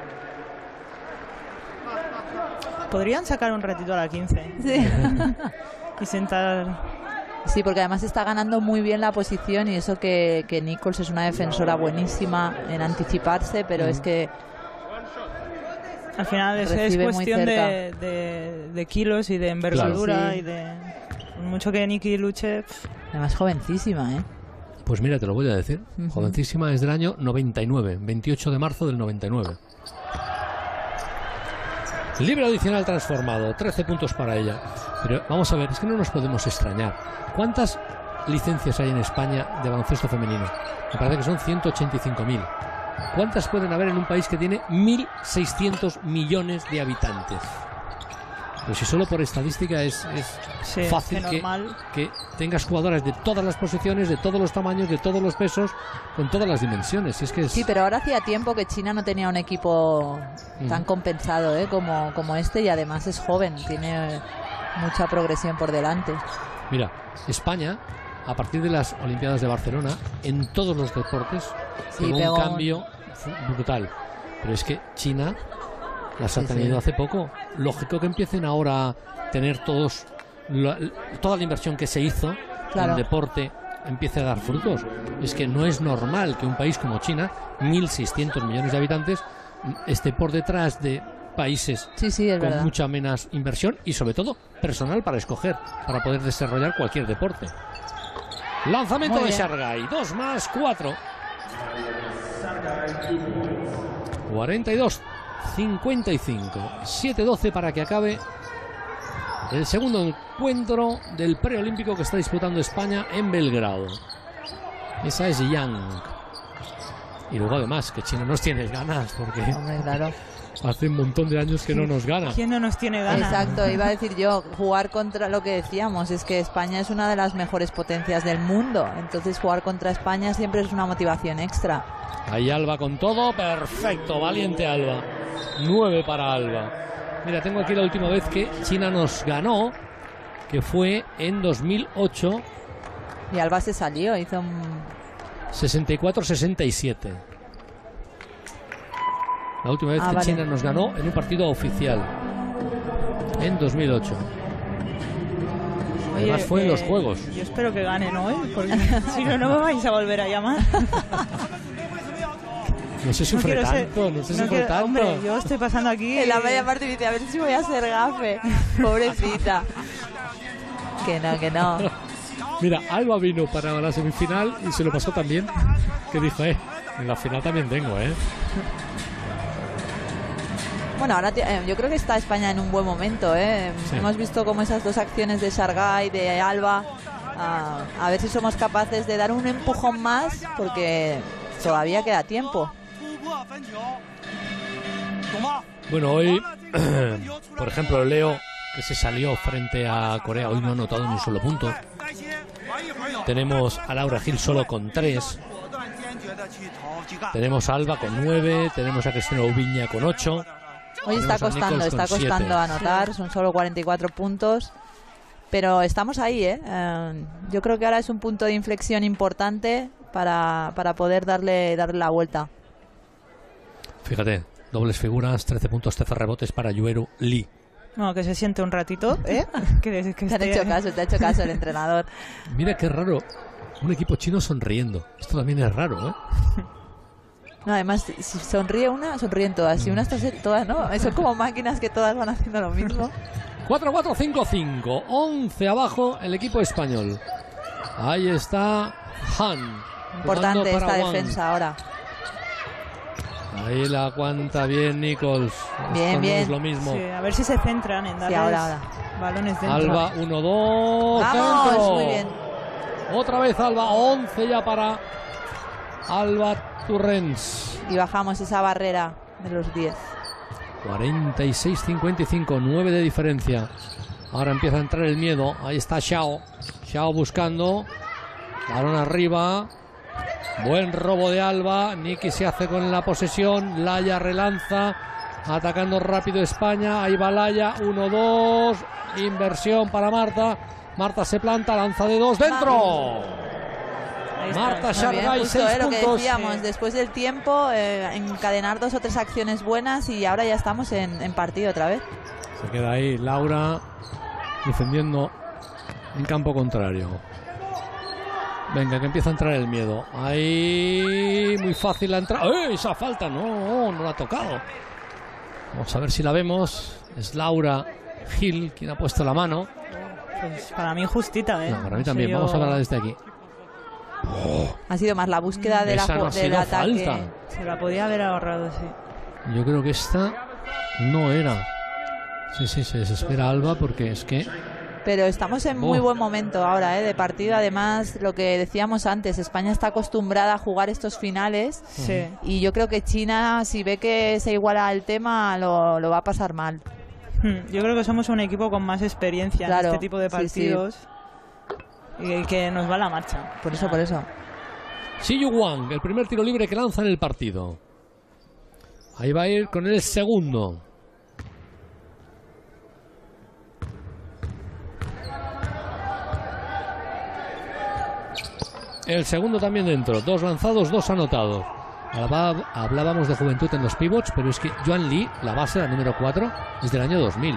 Podrían sacar un ratito a la quince. Sí. Y sentar. Sí, porque además está ganando muy bien la posición y eso que, que Nichols es una defensora buenísima en anticiparse, pero mm. es que al final es, es cuestión de, de, de kilos y de envergadura, claro. Sí. Y de mucho que Nikki luche. Pff. Además jovencísima, ¿eh? Pues mira, te lo voy a decir. Uh-huh. Jovencísima, es del año noventa y nueve, veintiocho de marzo del noventa y nueve. Libre adicional transformado, trece puntos para ella. Pero vamos a ver, es que no nos podemos extrañar. ¿Cuántas licencias hay en España de baloncesto femenino? Me parece que son ciento ochenta y cinco mil. ¿Cuántas pueden haber en un país que tiene mil seiscientos millones de habitantes? Pues si solo por estadística es, es sí, fácil que, que tengas jugadoras de todas las posiciones, de todos los tamaños, de todos los pesos, con todas las dimensiones. Y es que es... Sí, pero ahora hacía tiempo que China no tenía un equipo tan mm. compensado, ¿eh? como, como este, y además es joven, tiene mucha progresión por delante. Mira, España, a partir de las Olimpiadas de Barcelona, en todos los deportes, sí, tuvo un cambio brutal. Pero es que China las ha sí, tenido sí. hace poco. Lógico que empiecen ahora a tener todos la, toda la inversión que se hizo claro. en el deporte empiece a dar frutos. Es que no es normal que un país como China, mil seiscientos millones de habitantes, esté por detrás de países sí, sí, es con verdad. mucha menos inversión y sobre todo personal para escoger, para poder desarrollar cualquier deporte. Lanzamiento de Shargay, dos más cuatro. cuarenta y dos cincuenta y cinco, siete doce para que acabe el segundo encuentro del preolímpico que está disputando España en Belgrado. Esa es Yang. Y luego además que China nos tiene ganas porque Hombre, claro. hace un montón de años que no nos gana. ¿Quién no nos tiene ganas? Exacto, iba a decir yo, jugar contra lo que decíamos, es que España es una de las mejores potencias del mundo, entonces jugar contra España siempre es una motivación extra. Ahí Alba con todo, perfecto, valiente Alba. nueve para Alba. Mira, tengo aquí la última vez que China nos ganó, que fue en dos mil ocho. Y Alba se salió, hizo un... sesenta y cuatro sesenta y siete. La última vez ah, que vale. China nos ganó en un partido oficial, en dos mil ocho. Oye, además fue eh, en los Juegos. Yo espero que ganen hoy, porque si no, no me vais a volver a llamar. No se sufre no tanto, ser, no se no sufre quiero, tanto. Hombre, yo estoy pasando aquí. En la media parte dice, a ver si voy a hacer gafe. Pobrecita. Que no, que no. Mira, Alba vino para la semifinal y se lo pasó también. Que dijo, eh, en la final también tengo, eh. Bueno, ahora eh, yo creo que está España en un buen momento, ¿eh? Sí. Hemos visto como esas dos acciones de Shargay, de Alba, uh, a ver si somos capaces de dar un empujón más, porque todavía queda tiempo. Bueno, hoy, por ejemplo, Leo, que se salió frente a Corea, hoy no ha anotado ni un solo punto. Tenemos a Laura Gil solo con tres. Tenemos a Alba con nueve. Tenemos a Cristina Ubiña con ocho. Hoy está costando, está costando siete. Anotar, son solo cuarenta y cuatro puntos, pero estamos ahí, ¿eh? Eh, yo creo que ahora es un punto de inflexión importante para, para poder darle, darle la vuelta. Fíjate, dobles figuras, trece puntos, trece rebotes para Yueru Lee. No, que se siente un ratito, ¿eh? que, que te han hecho caso, te ha hecho caso el entrenador. Mira qué raro, un equipo chino sonriendo. Esto también es raro, ¿eh? No, además, si sonríe una, sonríen todas. Si una está todas, ¿no? Son como máquinas que todas van haciendo lo mismo. cuatro cuatro cinco cinco. once abajo el equipo español. Ahí está Han. Importante esta Wang. Defensa ahora. Ahí la aguanta bien Nichols. Bien, Esto bien. No es lo mismo. Sí, a ver si se centran en darles sí, ahora, ahora. balones dentro. Alba, uno dos. Vamos, centro. Muy bien. Otra vez Alba, once ya para Alba Turrens. Y bajamos esa barrera de los diez. cuarenta y seis cincuenta y cinco, nueve de diferencia. Ahora empieza a entrar el miedo. Ahí está Xiao. Xiao buscando. Balón arriba. Buen robo de Alba. Niki se hace con la posesión. Laya relanza. Atacando rápido España. Ahí va Laya. uno dos. Inversión para Marta. Marta se planta. Lanza de dos. ¡Dentro! Marta Shargay, seis eh, lo puntos. Que decíamos, sí. Después del tiempo, eh, encadenar dos o tres acciones buenas y ahora ya estamos en, en partido otra vez. Se queda ahí Laura defendiendo en campo contrario. Venga, que empieza a entrar el miedo. Ahí muy fácil la entrada. ¡Eh! Esa falta, no, no la ha tocado. Vamos a ver si la vemos. Es Laura Gil quien ha puesto la mano. Pues para mí justita, ¿eh? No, para mí también. Yo... Vamos a verla desde aquí. Oh. Ha sido más la búsqueda de la, no del ataque. Falta. Se la podía haber ahorrado, sí. Yo creo que esta no era. Sí, sí, se desespera Alba porque es que... Pero estamos en muy oh. buen momento ahora, ¿eh? De partido. Además, lo que decíamos antes, España está acostumbrada a jugar estos finales. Sí. Y yo creo que China, si ve que se iguala el tema, lo, lo va a pasar mal. Yo creo que somos un equipo con más experiencia claro. en este tipo de partidos. Sí, sí. Y que nos va a la marcha. Por eso, por eso. Siyu Wang, el primer tiro libre que lanza en el partido. Ahí va a ir con el segundo. El segundo también dentro. Dos lanzados, dos anotados. Hablábamos de juventud en los pivots, pero es que Yuan Lee, la base, la número cuatro, es del año dos mil.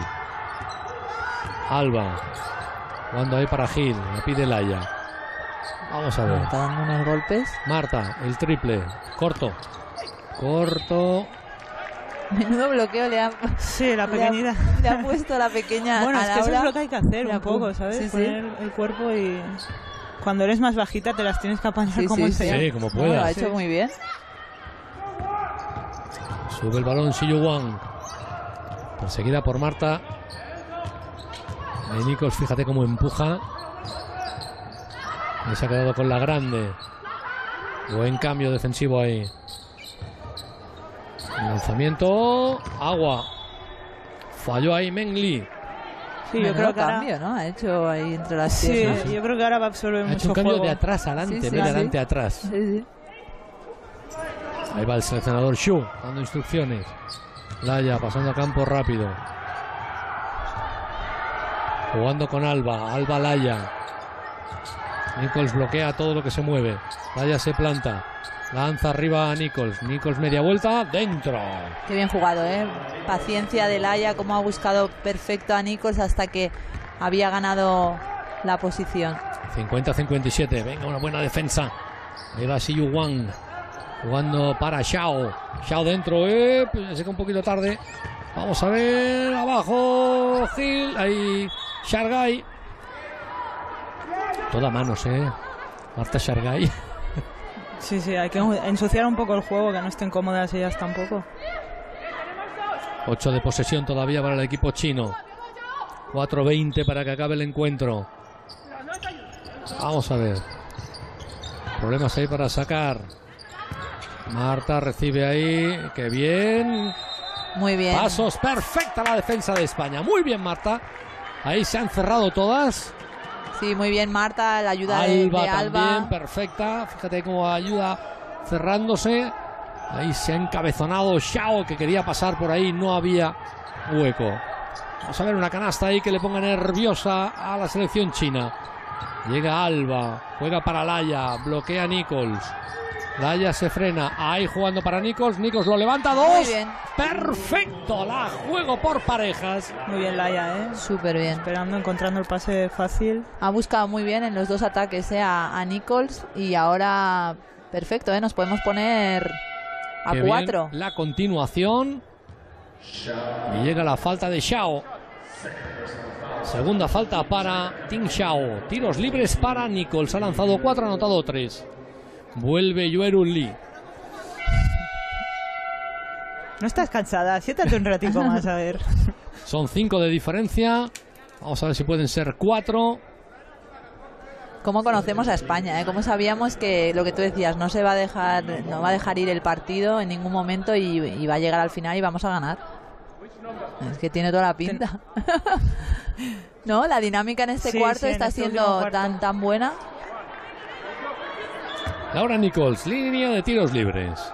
Alba. Jugando ahí para Gil, la pide Laya. Vamos a ver. Está dando unos golpes. Marta, el triple. Corto. Corto. Menudo bloqueo le ha... Sí, la pequeñita. Le ha, le ha puesto la pequeña. Bueno, a es que Laura. eso es lo que hay que hacer un poco, ¿sabes? Sí, Poner sí. el cuerpo y... Cuando eres más bajita te las tienes que apañar sí, como sí, sea. Sí, como puedas. No, lo ha hecho sí. muy bien. Sube el balón Siyu Wang. Perseguida por Marta. Ahí Nichols, fíjate cómo empuja. Y se ha quedado con la grande. Buen cambio defensivo ahí. El lanzamiento. Agua. Falló ahí Meng Lee. Sí, yo creo que cambio, ahora... ¿no? Ha hecho ahí entre las sí, piernas. Sí, yo creo que ahora va a absorber ha mucho hecho un cambio juego. de atrás adelante, sí, sí, de sí. adelante atrás. Sí, sí. Ahí va el seleccionador Xu dando instrucciones. Laya pasando a campo rápido. Jugando con Alba. Alba Laya. Nichols bloquea todo lo que se mueve. Laya se planta. Lanza arriba a Nichols. Nichols media vuelta. Dentro. Qué bien jugado, ¿eh? Paciencia de Laya, como ha buscado perfecto a Nichols hasta que había ganado la posición. cincuenta a cincuenta y siete. Venga, una buena defensa. Ahí va Siyu Wang. Jugando para Xiao. Xiao dentro, eh, pues llega un poquito tarde. Vamos a ver, abajo, Gil, ahí, Shargay. Toda manos, eh. Marta Shargay. Sí, sí, hay que ensuciar un poco el juego, que no estén cómodas ellas tampoco. ocho de posesión todavía para el equipo chino. cuatro veinte para que acabe el encuentro. Vamos a ver. Problemas ahí para sacar. Marta recibe ahí. Qué bien. Muy bien. Pasos, perfecta la defensa de España. Muy bien, Marta. Ahí se han cerrado todas. Sí, muy bien, Marta. La ayuda Alba de, de también, Alba. perfecta. Fíjate cómo ayuda cerrándose. Ahí se ha encabezonado Xiao, que quería pasar por ahí. No había hueco. Vamos a ver una canasta ahí que le ponga nerviosa a la selección china. Llega Alba. Juega para Laya. Bloquea a Nichols. Laya se frena, ahí jugando para Nichols, Nichols lo levanta, dos. Muy bien. Perfecto, la juego por parejas. Muy bien Laya, ¿eh? Súper bien. Esperando, encontrando el pase fácil. Ha buscado muy bien en los dos ataques, ¿eh? a, a Nichols, y ahora perfecto, ¿eh? Nos podemos poner a Qué cuatro. Bien. La continuación. Y llega la falta de Xiao. Segunda falta para Ting Xiao. Tiros libres para Nichols. Ha lanzado cuatro, ha anotado tres. Vuelve Yuerun Lee. No estás cansada, siéntate un ratito más, a ver. Son cinco de diferencia. Vamos a ver si pueden ser cuatro. ¿Cómo conocemos a España? ¿eh? ¿Cómo sabíamos que lo que tú decías, no se va a dejar, no va a dejar ir el partido en ningún momento y, y va a llegar al final y vamos a ganar? Es que tiene toda la pinta. No, la dinámica en este sí, cuarto sí, está este siendo tan tan buena. Laura Nichols, línea de tiros libres.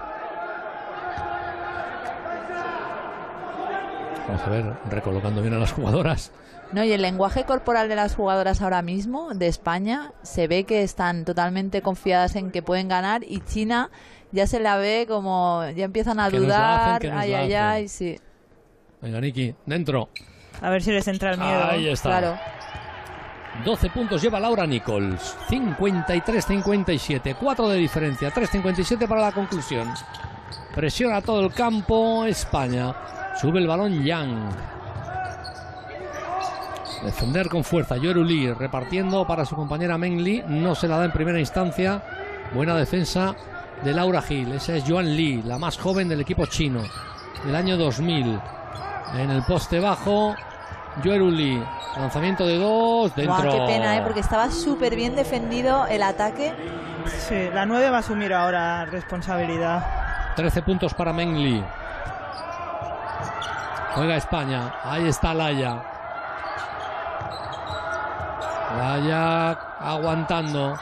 Vamos a ver, recolocando bien a las jugadoras. No, y el lenguaje corporal de las jugadoras ahora mismo de España se ve que están totalmente confiadas en que pueden ganar, y China ya se la ve como ya empiezan a Que nos la dudar. hacen, que nos Ay, la ay, hacen. ay, sí. Venga, Niki, dentro. A ver si les entra el miedo. Ahí está. Claro. doce puntos lleva Laura Nichols. cincuenta y tres cincuenta y siete. cuatro de diferencia. tres cincuenta y siete para la conclusión. Presiona todo el campo España. Sube el balón Yang. Defender con fuerza. Yuerun Lee repartiendo para su compañera Meng Lee. No se la da en primera instancia. Buena defensa de Laura Gil. Esa es Yuan Lee, la más joven del equipo chino, del año dos mil. En el poste bajo, Yuerun Lee. Lanzamiento de dos. Dentro. Buah, qué pena, ¿eh? Porque estaba súper bien defendido el ataque. Sí, la nueve va a asumir ahora responsabilidad. trece puntos para Meng Lee. Juega España. Ahí está Laya. Laya aguantando.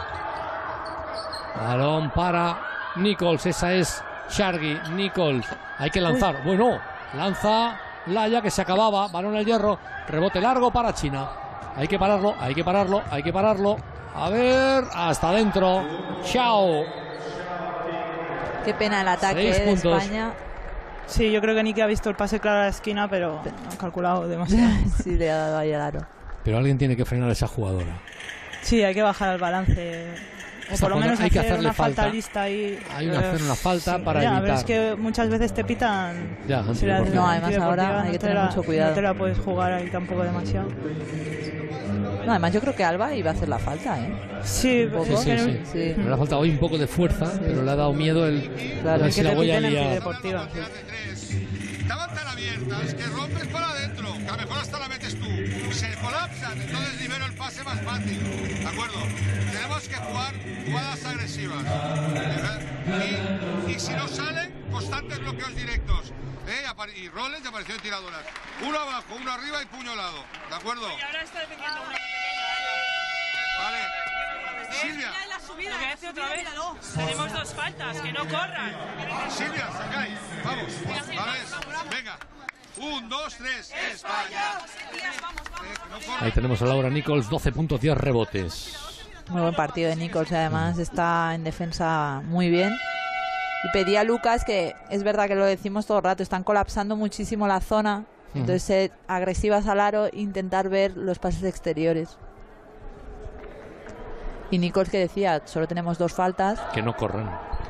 Balón para Nichols. Esa es Shargi. Nichols. Hay que lanzar. Uy. Bueno, lanza Laya, que se acababa. Balón al hierro. Rebote largo para China. Hay que pararlo, hay que pararlo, hay que pararlo. A ver, hasta adentro. Xiao. Qué pena el ataque, eh, de España. Sí, yo creo que Niki ha visto el pase claro a la esquina, pero ha calculado demasiado. Sí, le ha dado ahí el aro. Pero alguien tiene que frenar a esa jugadora. Sí, hay que bajar el balance. O Esta por lo menos hay que hacer hacerle una falta, falta. lista ahí. Hay que hacer una falta sí, para ya, evitar. Pero es que muchas veces te pitan. Ya, si la, no, además ahora hay que tener la, mucho cuidado. No te la puedes jugar ahí tampoco demasiado. No, además yo creo que Alba iba a hacer la falta, ¿eh? Sí, un poco. Sí, sí, sí. Sí. Le ha faltado hoy un poco de fuerza, sí. Pero le ha dado miedo el. Claro, a ver es si que la te voy a piten en liar. deportiva. Sí. Estaban tan abiertas que rompes para adentro, que a lo mejor hasta la metes tú. Se colapsan, entonces libero el pase más fácil. ¿De acuerdo? Tenemos que jugar jugadas agresivas. Y, y si no salen, constantes bloqueos directos. ¿Eh? Y roles de aparición de tiradoras. Uno abajo, uno arriba y puño al lado. ¿De acuerdo? Y ahora está defendiendo una pequeña. Vale. Silvia. Lo voy a decir otra vez. Tenemos dos faltas, que no corran. Silvia, Sakai, vamos. Vale, venga. Un, dos, tres. España. Ahí tenemos a Laura Nichols, doce puntos, diez rebotes. Muy buen partido de Nichols, además está en defensa muy bien. Y pedía a Lucas, que es verdad que lo decimos todo el rato, están colapsando muchísimo la zona. Entonces ser agresivas al aro, intentar ver los pases exteriores. Y Nichols, que decía, solo tenemos dos faltas. Que no corran.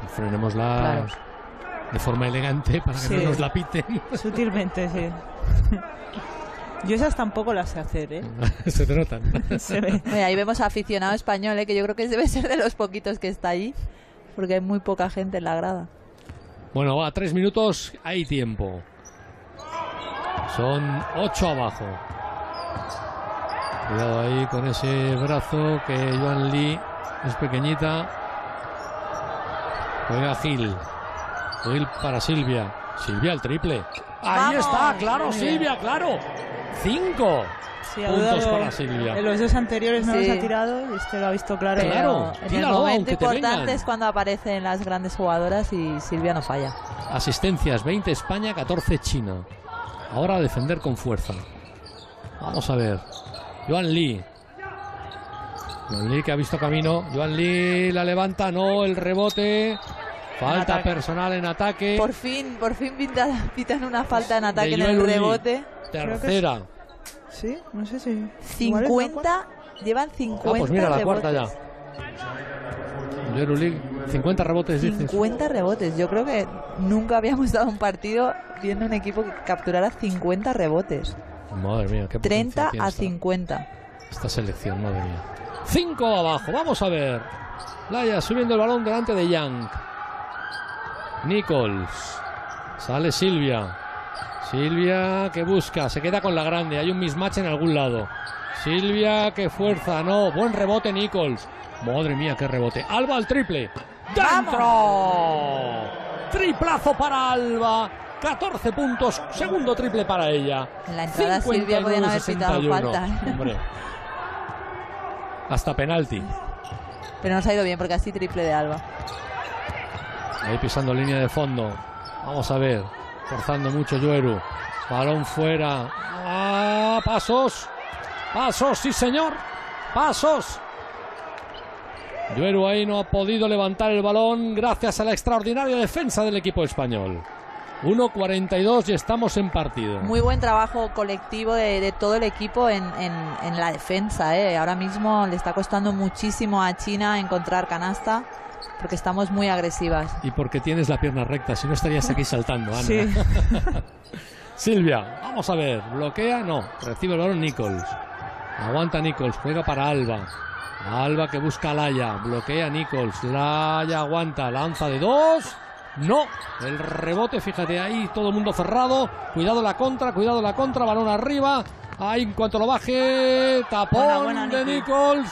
frenémosla claro. de forma elegante para que sí. no nos la piten. Sutilmente, sí. Yo esas tampoco las sé hacer, ¿eh? Se te notan. Se ve. Mira, ahí vemos a aficionado español, ¿eh? Que yo creo que debe ser de los poquitos que está ahí, porque hay muy poca gente en la grada. Bueno, va, tres minutos, hay tiempo. Son ocho abajo. Cuidado ahí con ese brazo que Yuan Li es pequeñita. Juega Gil. Gil para Silvia. Silvia el triple. Ahí ¡vamos! Está, claro, Silvia, claro. Cinco sí, puntos para Silvia. En los dos anteriores no sí. los ha tirado y este lo ha visto claro. Claro, en el momento importante es cuando aparecen las grandes jugadoras y Silvia no falla. Asistencias, veinte España, catorce China. Ahora a defender con fuerza. Vamos a ver. Yuan Li. Yuan Li que ha visto camino. Yuan Li la levanta, no, el rebote. Falta personal en ataque. Por fin, por fin pitan, pitan una falta en ataque en el rebote. Tercera. Sí, no sé si. cincuenta, llevan cincuenta. Ah, pues mira, la rebotes. Cuarta ya. Yeruli, cincuenta rebotes, dices. cincuenta rebotes. Yo creo que nunca habíamos dado un partido viendo un equipo que capturara cincuenta rebotes. Madre mía, qué treinta a cincuenta. Esta selección, madre mía. cinco abajo, vamos a ver. Laia subiendo el balón delante de Yang. Nichols. Sale Silvia. Silvia que busca, se queda con la grande. Hay un mismatch en algún lado. Silvia que fuerza, no. Buen rebote Nichols. Madre mía, qué rebote. Alba al triple. ¡Dentro! Triplazo para Alba. catorce puntos. Segundo triple para ella. En la entrada Silvia podían haber pitado falta. Hombre. Hasta penalti. Pero nos ha ido bien porque así triple de Alba. Ahí pisando línea de fondo. Vamos a ver. Forzando mucho Yoru. Balón fuera. ¡Ah! Pasos. Pasos, sí señor. Pasos. Yoru ahí no ha podido levantar el balón gracias a la extraordinaria defensa del equipo español. uno cuarenta y dos y estamos en partido. Muy buen trabajo colectivo de, de todo el equipo en, en, en la defensa, ¿eh? Ahora mismo le está costando muchísimo a China encontrar canasta porque estamos muy agresivas. Y porque tienes la pierna recta, si no estarías aquí saltando, Ana. Sí. Silvia, vamos a ver, bloquea, no, recibe el balón Nichols. Aguanta Nichols, juega para Alba. Alba que busca a Laia, bloquea Nichols. Laia aguanta, lanza de dos. No, el rebote, fíjate ahí, todo el mundo cerrado. Cuidado la contra, cuidado la contra, balón arriba. Ahí en cuanto lo baje, tapón buena, buena, de Nichols.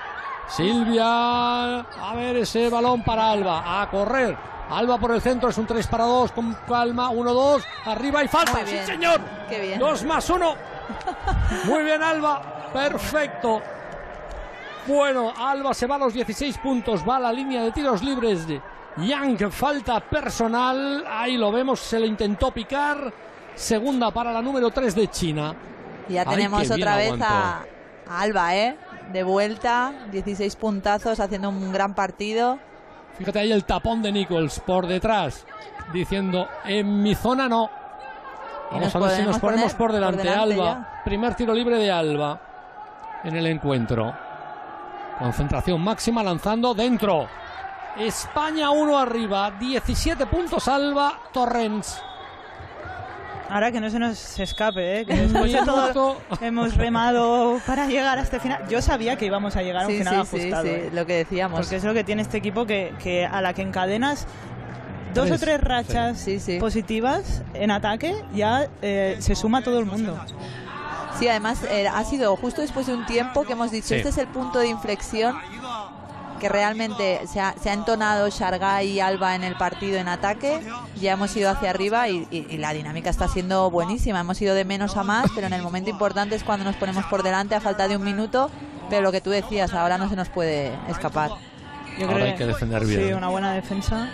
Silvia, a ver ese balón para Alba, a correr. Alba por el centro, es un tres para dos, con calma, uno dos, arriba y falta. Sí, señor. Qué bien. dos más uno. Muy bien, Alba, perfecto. Bueno, Alba se va a los dieciséis puntos, va a la línea de tiros libres de Yang, falta personal, ahí lo vemos, se le intentó picar. Segunda para la número tres de China. Ya Ay, tenemos otra vez a, a Alba, ¿eh? De vuelta, dieciséis puntazos, haciendo un gran partido. Fíjate ahí el tapón de Nichols por detrás, diciendo, en mi zona no. Vamos a ver si nos ponemos por delante, por delante Alba. Ya. Primer tiro libre de Alba en el encuentro. Concentración máxima, lanzando dentro. España uno arriba, diecisiete puntos Alba Torrens. Ahora que no se nos escape, ¿eh? Que después de todo hemos remado para llegar a este final. Yo sabía que íbamos a llegar a un sí, final sí, ajustado. Sí, sí, ¿eh? lo que decíamos. Porque es lo que tiene este equipo, que, que a la que encadenas dos tres. o tres rachas sí. Sí, sí. positivas en ataque, ya eh, se suma todo el mundo. Sí, además eh, ha sido justo después de un tiempo que hemos dicho, sí. este es el punto de inflexión, que realmente se ha, se ha entonado Shargay y Alba en el partido en ataque, ya hemos ido hacia arriba y, y, y la dinámica está siendo buenísima, hemos ido de menos a más, pero en el momento importante es cuando nos ponemos por delante a falta de un minuto, pero lo que tú decías, ahora no se nos puede escapar. Yo ahora creo hay que defender bien. Sí, una buena defensa.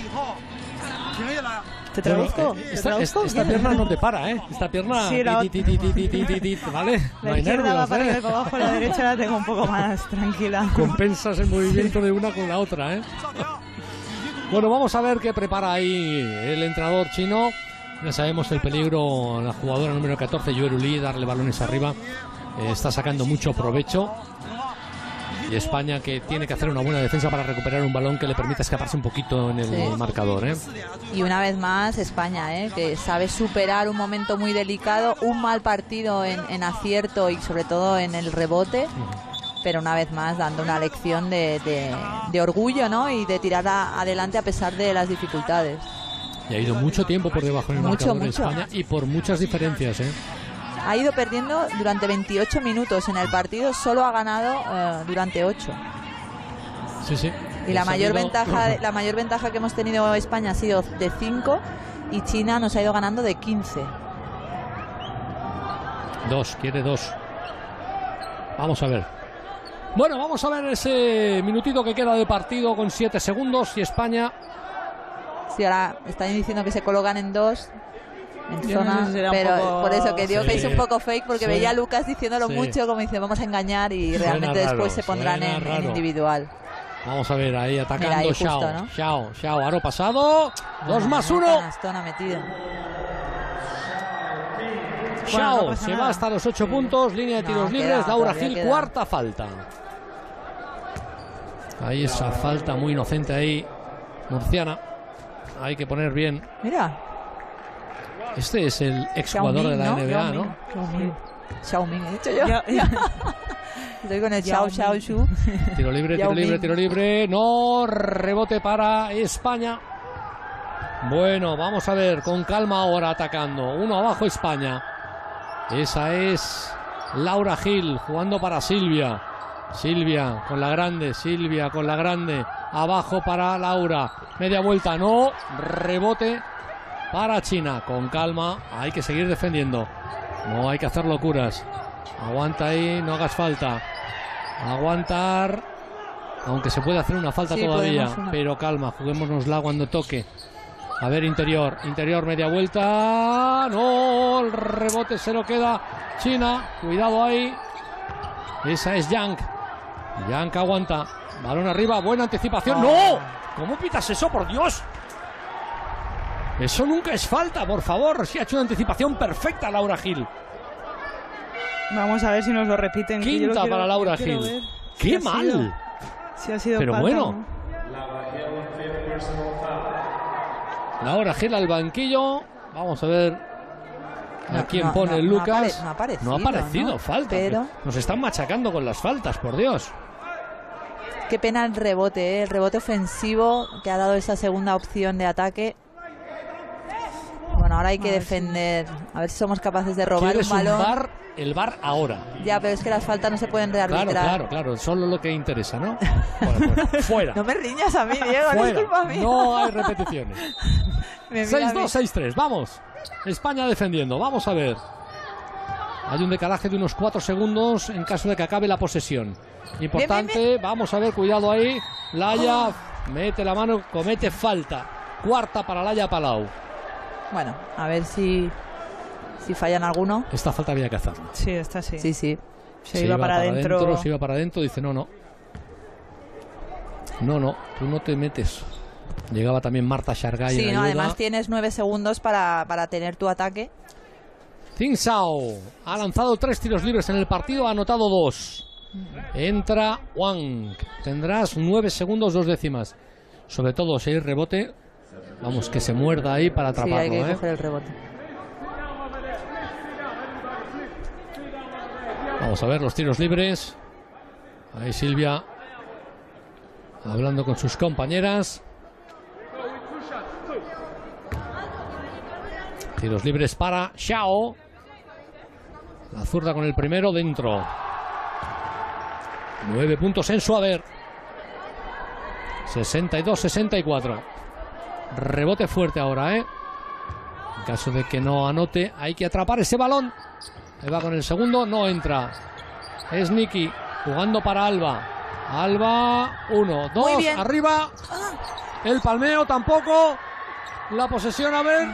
¿Te traduzco? Bueno, esta, esta, esta pierna no te para, ¿eh? Esta pierna, sí, la... ti, ti, ti, ti, ti, ti, ti, ti, ¿vale? La no hay izquierda nervios, va para ¿eh? arriba y para abajo, la derecha la tengo un poco más tranquila. Compensas el movimiento de una con la otra, ¿eh? Bueno, vamos a ver qué prepara ahí el entrenador chino. Ya sabemos el peligro, la jugadora número catorce, Yoru Li, darle balones arriba. Eh, está sacando mucho provecho. Y España que tiene que hacer una buena defensa para recuperar un balón que le permita escaparse un poquito en el sí. marcador, ¿eh? Y una vez más España, ¿eh? que sabe superar un momento muy delicado, un mal partido en, en acierto y sobre todo en el rebote. Uh-huh. Pero una vez más dando una lección de, de, de orgullo, ¿no? Y de tirar a, adelante a pesar de las dificultades. Y ha ido mucho tiempo por debajo en el mucho, marcador de España y por muchas diferencias, ¿eh? Ha ido perdiendo durante veintiocho minutos en el partido, solo ha ganado uh, durante ocho. Sí, sí. Y la mayor, ventaja, la mayor ventaja que hemos tenido España ha sido de cinco y China nos ha ido ganando de quince. Dos, quiere dos. Vamos a ver. Bueno, vamos a ver ese minutito que queda de partido con siete segundos y España... Sí, ahora están diciendo que se colocan en dos, en Yo zona, no sé si pero poco... por eso que digo sí. que es un poco fake, porque sí. veía a Lucas diciéndolo sí. mucho, como dice, vamos a engañar y suena realmente raro, después se pondrán en, en individual. Vamos a ver, ahí atacando. Mira, ahí justo, Xiao, ¿no? Xiao, Xiao, aro pasado, dos más uno. Canastona metido. Xiao bueno, no se nada. va hasta los ocho puntos, línea de tiros no, libres, queda, Laura Gil, queda. cuarta falta. Ahí esa falta muy inocente ahí, murciana. Hay que poner bien. Mira. Este es el exjugador de la ¿no? N B A, Xiao ¿no? Xiaoming. Xiaoming, he dicho yo. Ya, ya. Estoy con el Xiao Xiao Shu. Tiro libre, tiro libre, tiro libre. No, rebote para España. Bueno, vamos a ver, con calma ahora atacando. Uno abajo España. Esa es Laura Gil jugando para Silvia. Silvia con la grande, Silvia con la grande. Abajo para Laura. Media vuelta, no. Rebote para China. Con calma, hay que seguir defendiendo. No hay que hacer locuras. Aguanta ahí, no hagas falta. Aguantar. Aunque se puede hacer una falta sí, todavía. Una. Pero calma, juguémonosla cuando toque. A ver, interior, interior, media vuelta. No, el rebote se lo queda China. Cuidado ahí. Esa es Yang. Yang aguanta. Balón arriba, buena anticipación. ¡No! ¿Cómo pitas eso, por Dios? Eso nunca es falta, por favor. Sí ha hecho una anticipación perfecta Laura Gil. Vamos a ver si nos lo repiten. Quinta lo quiero, para Laura Gil. ¡Qué si mal! Sido, si ha sido Pero falta, bueno. ¿no? Laura Gil al banquillo. Vamos a ver a no, quién no, pone no, el Lucas. No ha, apare, no ha aparecido, no ha aparecido ¿no? falta. Pero... Nos están machacando con las faltas, por Dios. Qué pena el rebote, ¿eh? El rebote ofensivo que ha dado esa segunda opción de ataque. Bueno, ahora hay que defender. A ver si somos capaces de robar un balón. Un bar, el bar ahora. Ya, pero es que las faltas no se pueden rearbitrar. Claro, claro, claro. Solo lo que interesa, ¿no? Bueno, fuera. fuera. No me riñas a mí, Diego. Fuera. Disculpa a mí. No hay repeticiones. seis dos, seis tres. Vamos. España defendiendo. Vamos a ver. Hay un decalaje de unos cuatro segundos en caso de que acabe la posesión. Importante. Bien, bien, bien. Vamos a ver. Cuidado ahí. Laia oh. mete la mano. Comete falta. Cuarta para Laia Palau. Bueno, a ver si si fallan alguno. Esta falta había que hacerla. Sí, esta sí. Sí, sí. Se, se iba, iba para adentro. Se iba para adentro. Dice, no, no. No, no. Tú no te metes. Llegaba también Marta Shargay. Sí, no, además tienes nueve segundos para, para tener tu ataque. Ting Zhao ha lanzado tres tiros libres en el partido. Ha anotado dos. Entra Wang. Tendrás nueve segundos, dos décimas. Sobre todo si hay rebote. Vamos, que se muerda ahí para atraparlo. Sí, hay que ¿eh? coger el rebote. Vamos a ver los tiros libres. Ahí Silvia hablando con sus compañeras. Tiros libres para Xiao. La zurda con el primero dentro. Nueve puntos en su haber. sesenta y dos sesenta y cuatro. Rebote fuerte ahora, ¿eh? En caso de que no anote, hay que atrapar ese balón. Ahí va con el segundo, no entra. Es Nikki jugando para Alba. Alba, uno, dos, arriba. El palmeo tampoco. La posesión, a ver.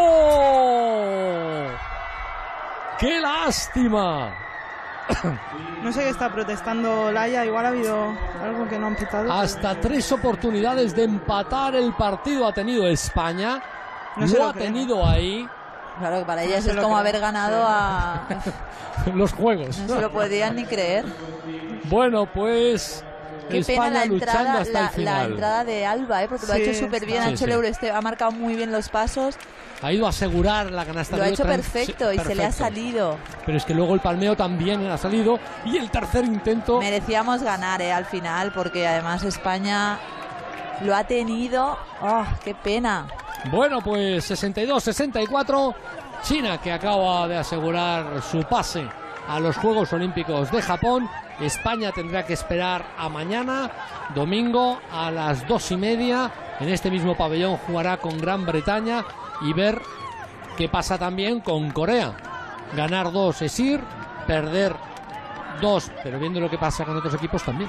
¡No! ¡Qué lástima! No sé qué está protestando Laia, igual ha habido algo que no han pitado. Hasta tres oportunidades de empatar el partido ha tenido España. No, no ha creen. tenido ahí. Claro que para ellas no es como creen. haber ganado a... los Juegos. No se lo podían ni creer. Bueno, pues Qué España pena la luchando entrada, hasta la, el final. la entrada de Alba, ¿eh? Porque lo ha Sí, hecho súper bien, sí, ha hecho sí. el Eurostep, ha marcado muy bien los pasos, Ha ido a asegurar la canasta. lo ha de hecho otra- perfecto sí, y se le ha perfecto. salido. Pero es que luego el palmeo también ha salido y el tercer intento. Merecíamos ganar ¿eh? al final, porque además España lo ha tenido. ¡Oh, qué pena! Bueno, pues sesenta y dos sesenta y cuatro. China, que acaba de asegurar su pase a los Juegos Olímpicos de Japón. España tendrá que esperar a mañana, domingo, a las dos y media. En este mismo pabellón jugará con Gran Bretaña y ver qué pasa también con Corea. Ganar dos es ir, perder dos, pero viendo lo que pasa con otros equipos también.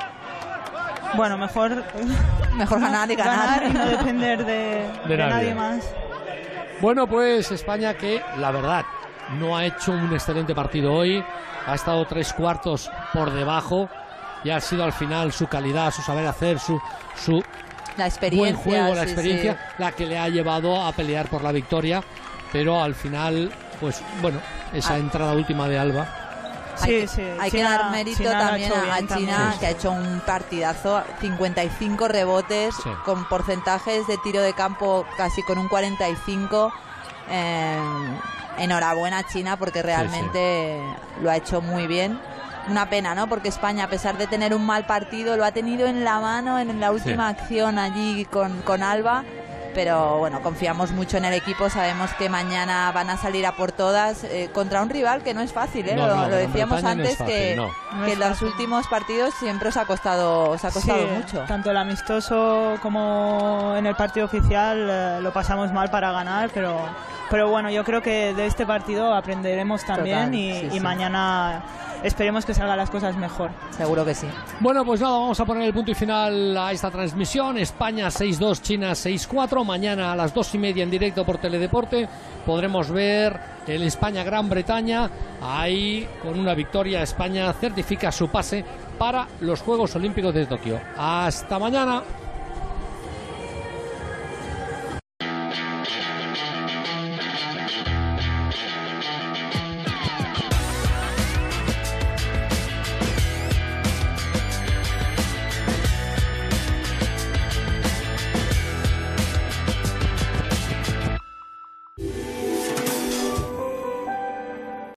Bueno, mejor, Mejor ganar y ganar. y no depender de, De de nadie. nadie más. Bueno, pues España que, la verdad, no ha hecho un excelente partido hoy. Ha estado tres cuartos por debajo y ha sido al final su calidad, su saber hacer, su, su La experiencia. buen juego, la sí, experiencia, sí. la que le ha llevado a pelear por la victoria. Pero al final, pues bueno, esa Ah. entrada última de Alba. Hay, Sí, que, sí, hay que China- dar mérito China lo ha también hecho a, bien a China, también. que ha hecho un partidazo, cincuenta y cinco rebotes, Sí. con porcentajes de tiro de campo casi con un cuarenta y cinco. Eh, enhorabuena a China, porque realmente lo ha hecho muy bien. Una pena, ¿no? Porque España, a pesar de tener un mal partido, lo ha tenido en la mano en la última acción allí con, con Alba. Pero bueno, confiamos mucho en el equipo, sabemos que mañana van a salir a por todas eh, contra un rival que no es fácil, ¿eh? No, lo, no, lo Gran decíamos Bretaña no es antes fácil, que, no. No que es los fácil. últimos partidos siempre os ha costado, os ha costado Sí, mucho. tanto el amistoso como en el partido oficial eh, lo pasamos mal para ganar, pero pero bueno, yo creo que de este partido aprenderemos también Total, y, sí, y sí. mañana esperemos que salgan las cosas mejor. Seguro que sí. Bueno, pues nada, vamos a poner el punto y final a esta transmisión. España seis dos, China seis cuatro. Mañana a las dos y media en directo por Teledeporte podremos ver el España-Gran Bretaña. Ahí, con una victoria, España certifica su pase para los Juegos Olímpicos de Tokio. Hasta mañana.